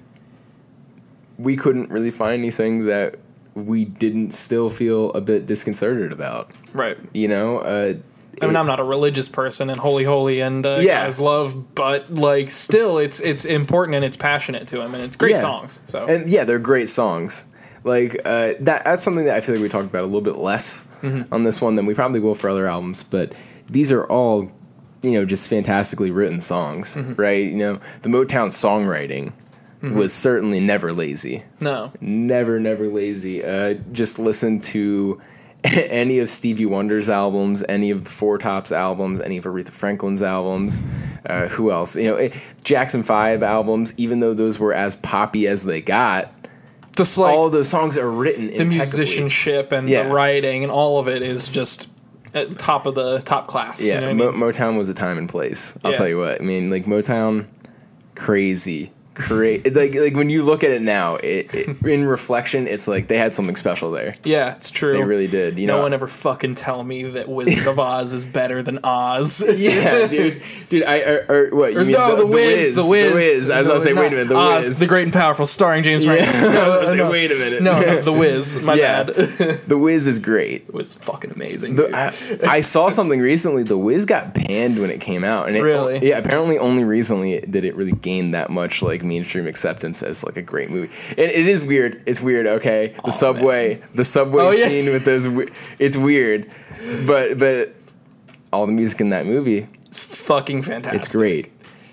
we couldn't really find anything that we didn't still feel a bit disconcerted about. Right. You know? Uh, I mean, it, I'm not a religious person and holy, holy, and uh, yeah. God's love, but, like, still, it's it's important and it's passionate to him, and it's great yeah. songs. So And, yeah, they're great songs. Like, uh, that that's something that I feel like we talked about a little bit less mm-hmm. on this one than we probably will for other albums, but these are all, you know, just fantastically written songs, mm-hmm. right? You know, the Motown songwriting mm-hmm. was certainly never lazy. No. Never, never lazy. Uh, just listen to any of Stevie Wonder's albums, any of the Four Tops albums, any of Aretha Franklin's albums. Uh, who else? You know, Jackson five albums, even though those were as poppy as they got, just like all of those songs are written the musicianship and yeah. the writing and all of it is just at top of the top class. Yeah, you know Mo- I mean? Motown was a time and place. I'll yeah. tell you what. I mean, like Motown, crazy. Cra- like like when you look at it now, it, it, in reflection, it's like they had something special there. Yeah, it's true. They really did. You no know, one ever fucking tell me that Wizard of Oz is better than Oz. Yeah, dude, dude. I or, or what you or mean? No, the, the, Wiz, the Wiz, the Wiz. I was no, gonna say, not wait a minute, the Oz, Wiz, the Great and Powerful, starring James yeah. Franco. No, I was gonna no, say, wait a minute. No, no, the Wiz. My yeah. bad. The Wiz is great. It was fucking amazing. The, I, I saw something recently. The Wiz got banned when it came out, and it, really, yeah, apparently only recently did it really gain that much like mainstream acceptance as like a great movie. And it is weird. It's weird. Okay, the oh, subway, man. the subway oh, yeah. scene with those. It's weird, but but all the music in that movie, it's fucking fantastic. It's great.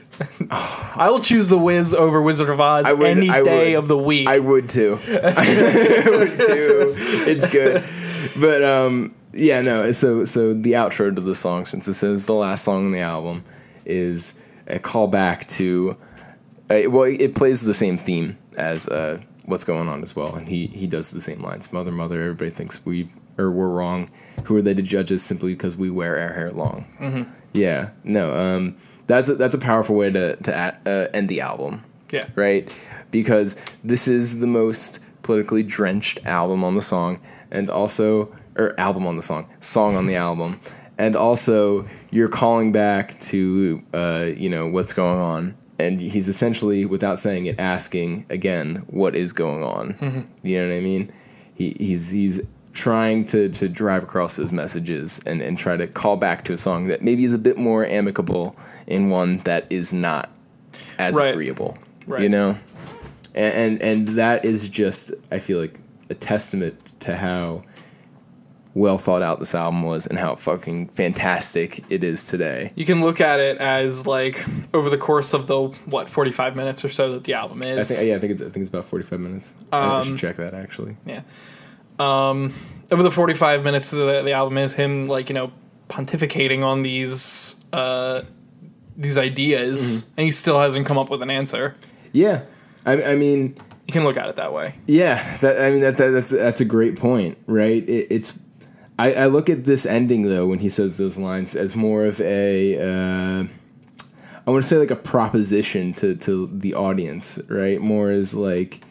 I will choose the Wiz over Wizard of Oz would, any I day would. of the week. I would too. I would too. It's good, but um, yeah, no. So so the outro to the song, since this is the last song on the album, is a callback to. Uh, well, it plays the same theme as uh, What's Going On as well, and he he does the same lines. Mother, mother, everybody thinks we or we're wrong. Who are they to judge us simply because we wear our hair long? Mm-hmm. Yeah, no, um, that's a, that's a powerful way to to at, uh, end the album. Yeah, right, because this is the most politically drenched album on the song, and also or album on the song, song on the album, and also you're calling back to uh, you know what's going on. And he's essentially, without saying it, asking again, "What is going on?" Mm-hmm. You know what I mean? He he's he's trying to, to drive across those messages and, and try to call back to a song that maybe is a bit more amicable in one that is not as right. agreeable. Right. You know, and, and and that is just, I feel like, a testament to how well thought out this album was and how fucking fantastic it is today. You can look at it as like over the course of the what forty-five minutes or so that the album is. I think yeah, I think it's I think it's about forty-five minutes. Um, I should check that actually. Yeah. Um, over the forty-five minutes the the album is him like you know pontificating on these uh, these ideas, mm-hmm. and he still hasn't come up with an answer. Yeah, I, I mean, you can look at it that way. Yeah, that I mean that, that that's that's a great point, right? It, it's. I, I look at this ending, though, when he says those lines, as more of a, uh, I want to say like a proposition to, to the audience, right? More as like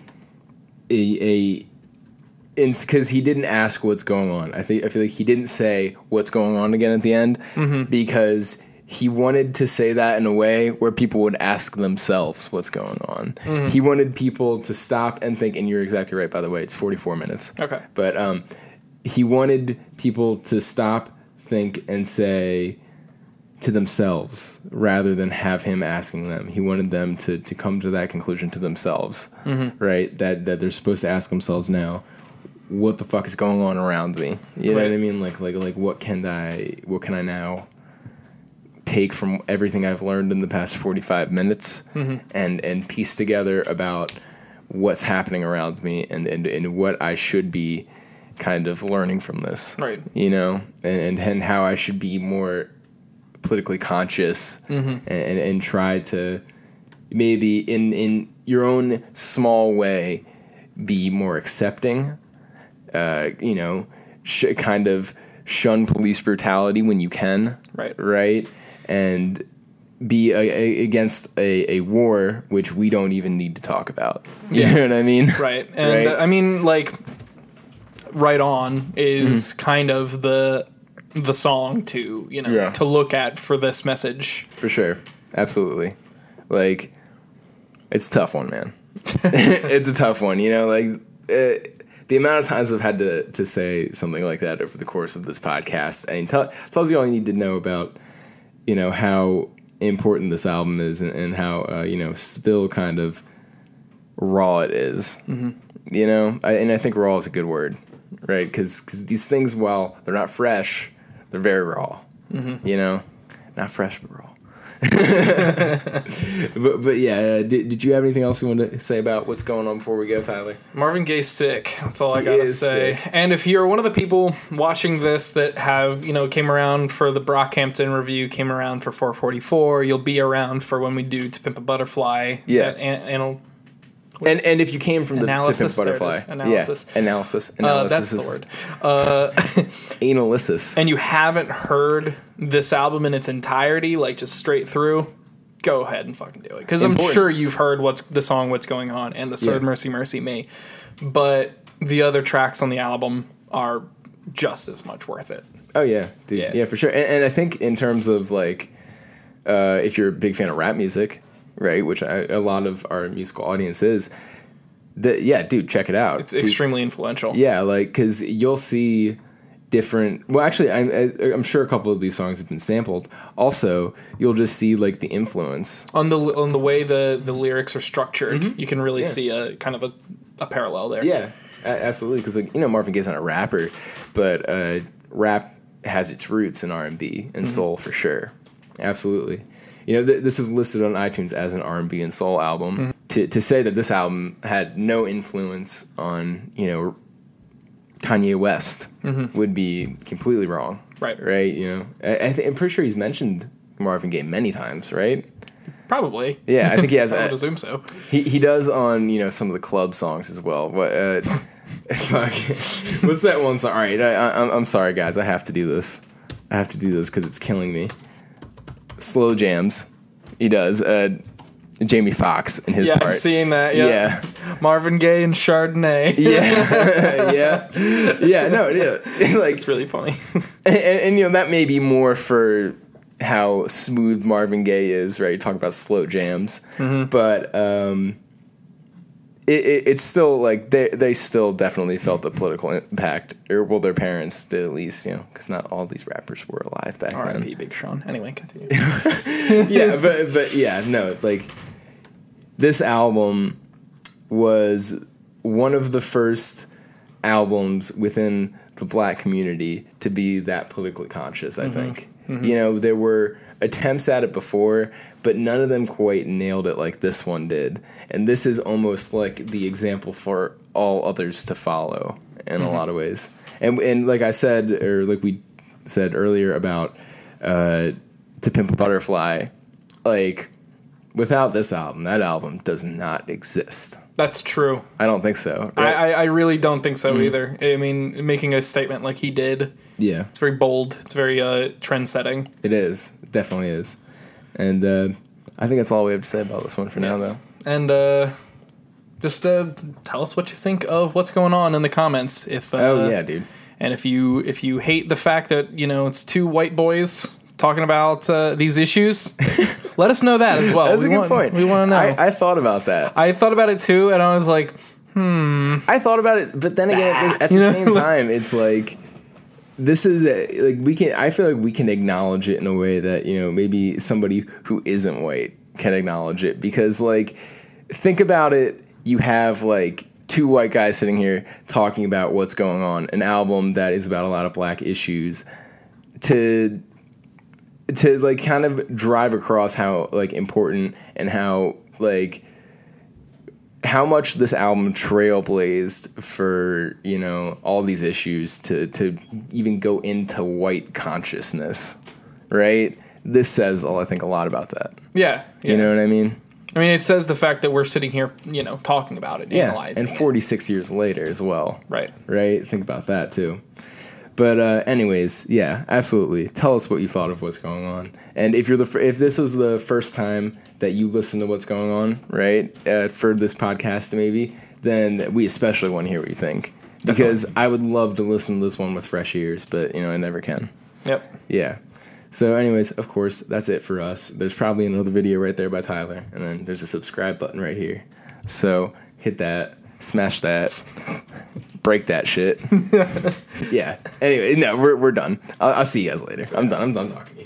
a, a because he didn't ask what's going on. I think I feel like he didn't say what's going on again at the end mm-hmm. because he wanted to say that in a way where people would ask themselves what's going on. Mm-hmm. He wanted people to stop and think, and you're exactly right, by the way, it's forty-four minutes. Okay. But, um... he wanted people to stop, think, and say, to themselves rather than have him asking them. He wanted them to, to come to that conclusion to themselves, mm-hmm. right? That that they're supposed to ask themselves now, what the fuck is going on around me? You know right. what I mean? Like like like what can I what can I now take from everything I've learned in the past forty-five minutes mm-hmm. and and piece together about what's happening around me and, and, and what I should be kind of learning from this. Right. You know, and, and, and how I should be more politically conscious mm-hmm. and, and try to maybe in, in your own small way be more accepting, uh, you know, sh- kind of shun police brutality when you can. Right. Right. And be a, a, against a, a war which we don't even need to talk about. You yeah. know what I mean? Right. And right? Uh, I mean, like, Right On is mm-hmm. kind of the the song to, you know, yeah. to look at for this message. For sure. Absolutely. Like, it's a tough one, man. It's a tough one, you know, like, uh, the amount of times I've had to, to say something like that over the course of this podcast, I mean, tell, tells you all you need to know about, you know, how important this album is and, and how, uh, you know, still kind of raw it is. Mm-hmm. You know, I, and I think raw is a good word, right? Because these things, while they're not fresh, they're very raw. Mm-hmm. You know, not fresh, but raw. but but yeah, uh, did, did you have anything else you wanted to say about what's going on before we go, Tyler? Marvin Gaye's sick. That's all I gotta say. Sick. And if you're one of the people watching this that have, you know, came around for the Brockhampton review, came around for four forty-four, you'll be around for when we do To Pimp a Butterfly. Yeah. That an- anal- and and if you came from the analysis, To Pimp a Butterfly, analysis, yeah, analysis, analysis, analysis, uh, that's the word. Uh, Analysis. And you haven't heard this album in its entirety, like just straight through, go ahead and fucking do it. Because I'm sure you've heard what's the song What's Going On and the Sword yeah. Mercy Mercy Me. But the other tracks on the album are just as much worth it. Oh, yeah, dude. Yeah, yeah for sure. And, and I think in terms of, like, uh, if you're a big fan of rap music, right, which I, a lot of our musical audience is, the, yeah, dude, check it out. It's extremely influential. Yeah, like, because you'll see different, well, actually, I'm, I'm sure a couple of these songs have been sampled. Also, you'll just see, like, the influence. On the on the way the, the lyrics are structured, mm-hmm. you can really yeah. see a kind of a, a parallel there. Yeah, a- absolutely, because, like, you know, Marvin Gaye's not a rapper, but uh, rap has its roots in R and B and mm-hmm. soul for sure. Absolutely. You know, th- this is listed on iTunes as an R and B and soul album. Mm-hmm. To to say that this album had no influence on, you know, Kanye West mm-hmm. would be completely wrong. Right. Right, you know. I, I th- I'm pretty sure he's mentioned Marvin Gaye many times, right? Probably. Yeah, I think he has. I would assume so. He he does on, you know, some of the club songs as well. What? Uh, fuck. What's that one song? All right, I, I, I'm I'm sorry, guys. I have to do this. I have to do this because it's killing me. Slow jams. He does. Uh, Jamie Foxx in his yeah, part. I'm seeing that. Yep. Yeah. Marvin Gaye and Chardonnay. yeah. yeah. Yeah. No, yeah. Like, it's really funny. and, and, and, you know, that may be more for how smooth Marvin Gaye is, right? You talk about slow jams. Mm-hmm. But um, it, it, it's still, like, they they still definitely felt the political impact. Or, well, their parents did at least, you know, because not all these rappers were alive back then. R I P Big Sean. Anyway, continue. yeah, but, but yeah, no, like, this album was one of the first albums within the black community to be that politically conscious, I mm-hmm. think. Mm-hmm. You know, there were attempts at it before, but none of them quite nailed it like this one did. And this is almost like the example for all others to follow in mm-hmm. a lot of ways. And and like I said, or like we said earlier about uh, To Pimp a Butterfly, like, without this album, that album does not exist. That's true. I don't think so. Right? I, I really don't think so mm. either. I mean, making a statement like he did, yeah, it's very bold. It's very uh, trend-setting. It is. It definitely is. And uh, I think that's all we have to say about this one for yes. now, though. And uh, just uh, tell us what you think of what's going on in the comments. If uh, oh yeah, dude. And if you if you hate the fact that, you know, it's two white boys talking about uh, these issues, let us know that as well. That's we a good want, point. We want to know. I, I thought about that. I thought about it too, and I was like, hmm. I thought about it, but then again, at the, at the You know? same time, it's like, this is a, like we can. I feel like we can acknowledge it in a way that, you know, maybe somebody who isn't white can acknowledge it, because like think about it. You have like two white guys sitting here talking about what's going on, an album that is about a lot of black issues, to to like kind of drive across how like important and how like how much this album trailblazed for, you know, all these issues to to even go into white consciousness, right? This says, I think, a lot about that. Yeah, yeah. You know what I mean? I mean, it says the fact that we're sitting here, you know, talking about it, yeah, analyzing and forty-six it. years later as well. Right. Right? Think about that, too. But uh, anyways, yeah, absolutely. Tell us what you thought of what's going on. And if you're the if this was the first time that you listen to what's going on, right, uh, for this podcast maybe, then we especially want to hear what you think. Because Definitely. I would love to listen to this one with fresh ears, but, you know, I never can. Yep. Yeah. So anyways, of course, that's it for us. There's probably another video right there by Tyler, and then there's a subscribe button right here. So hit that, smash that, break that shit. Yeah. Anyway, no, we're we're done. I'll, I'll see you guys later. I'm done. I'm done talking.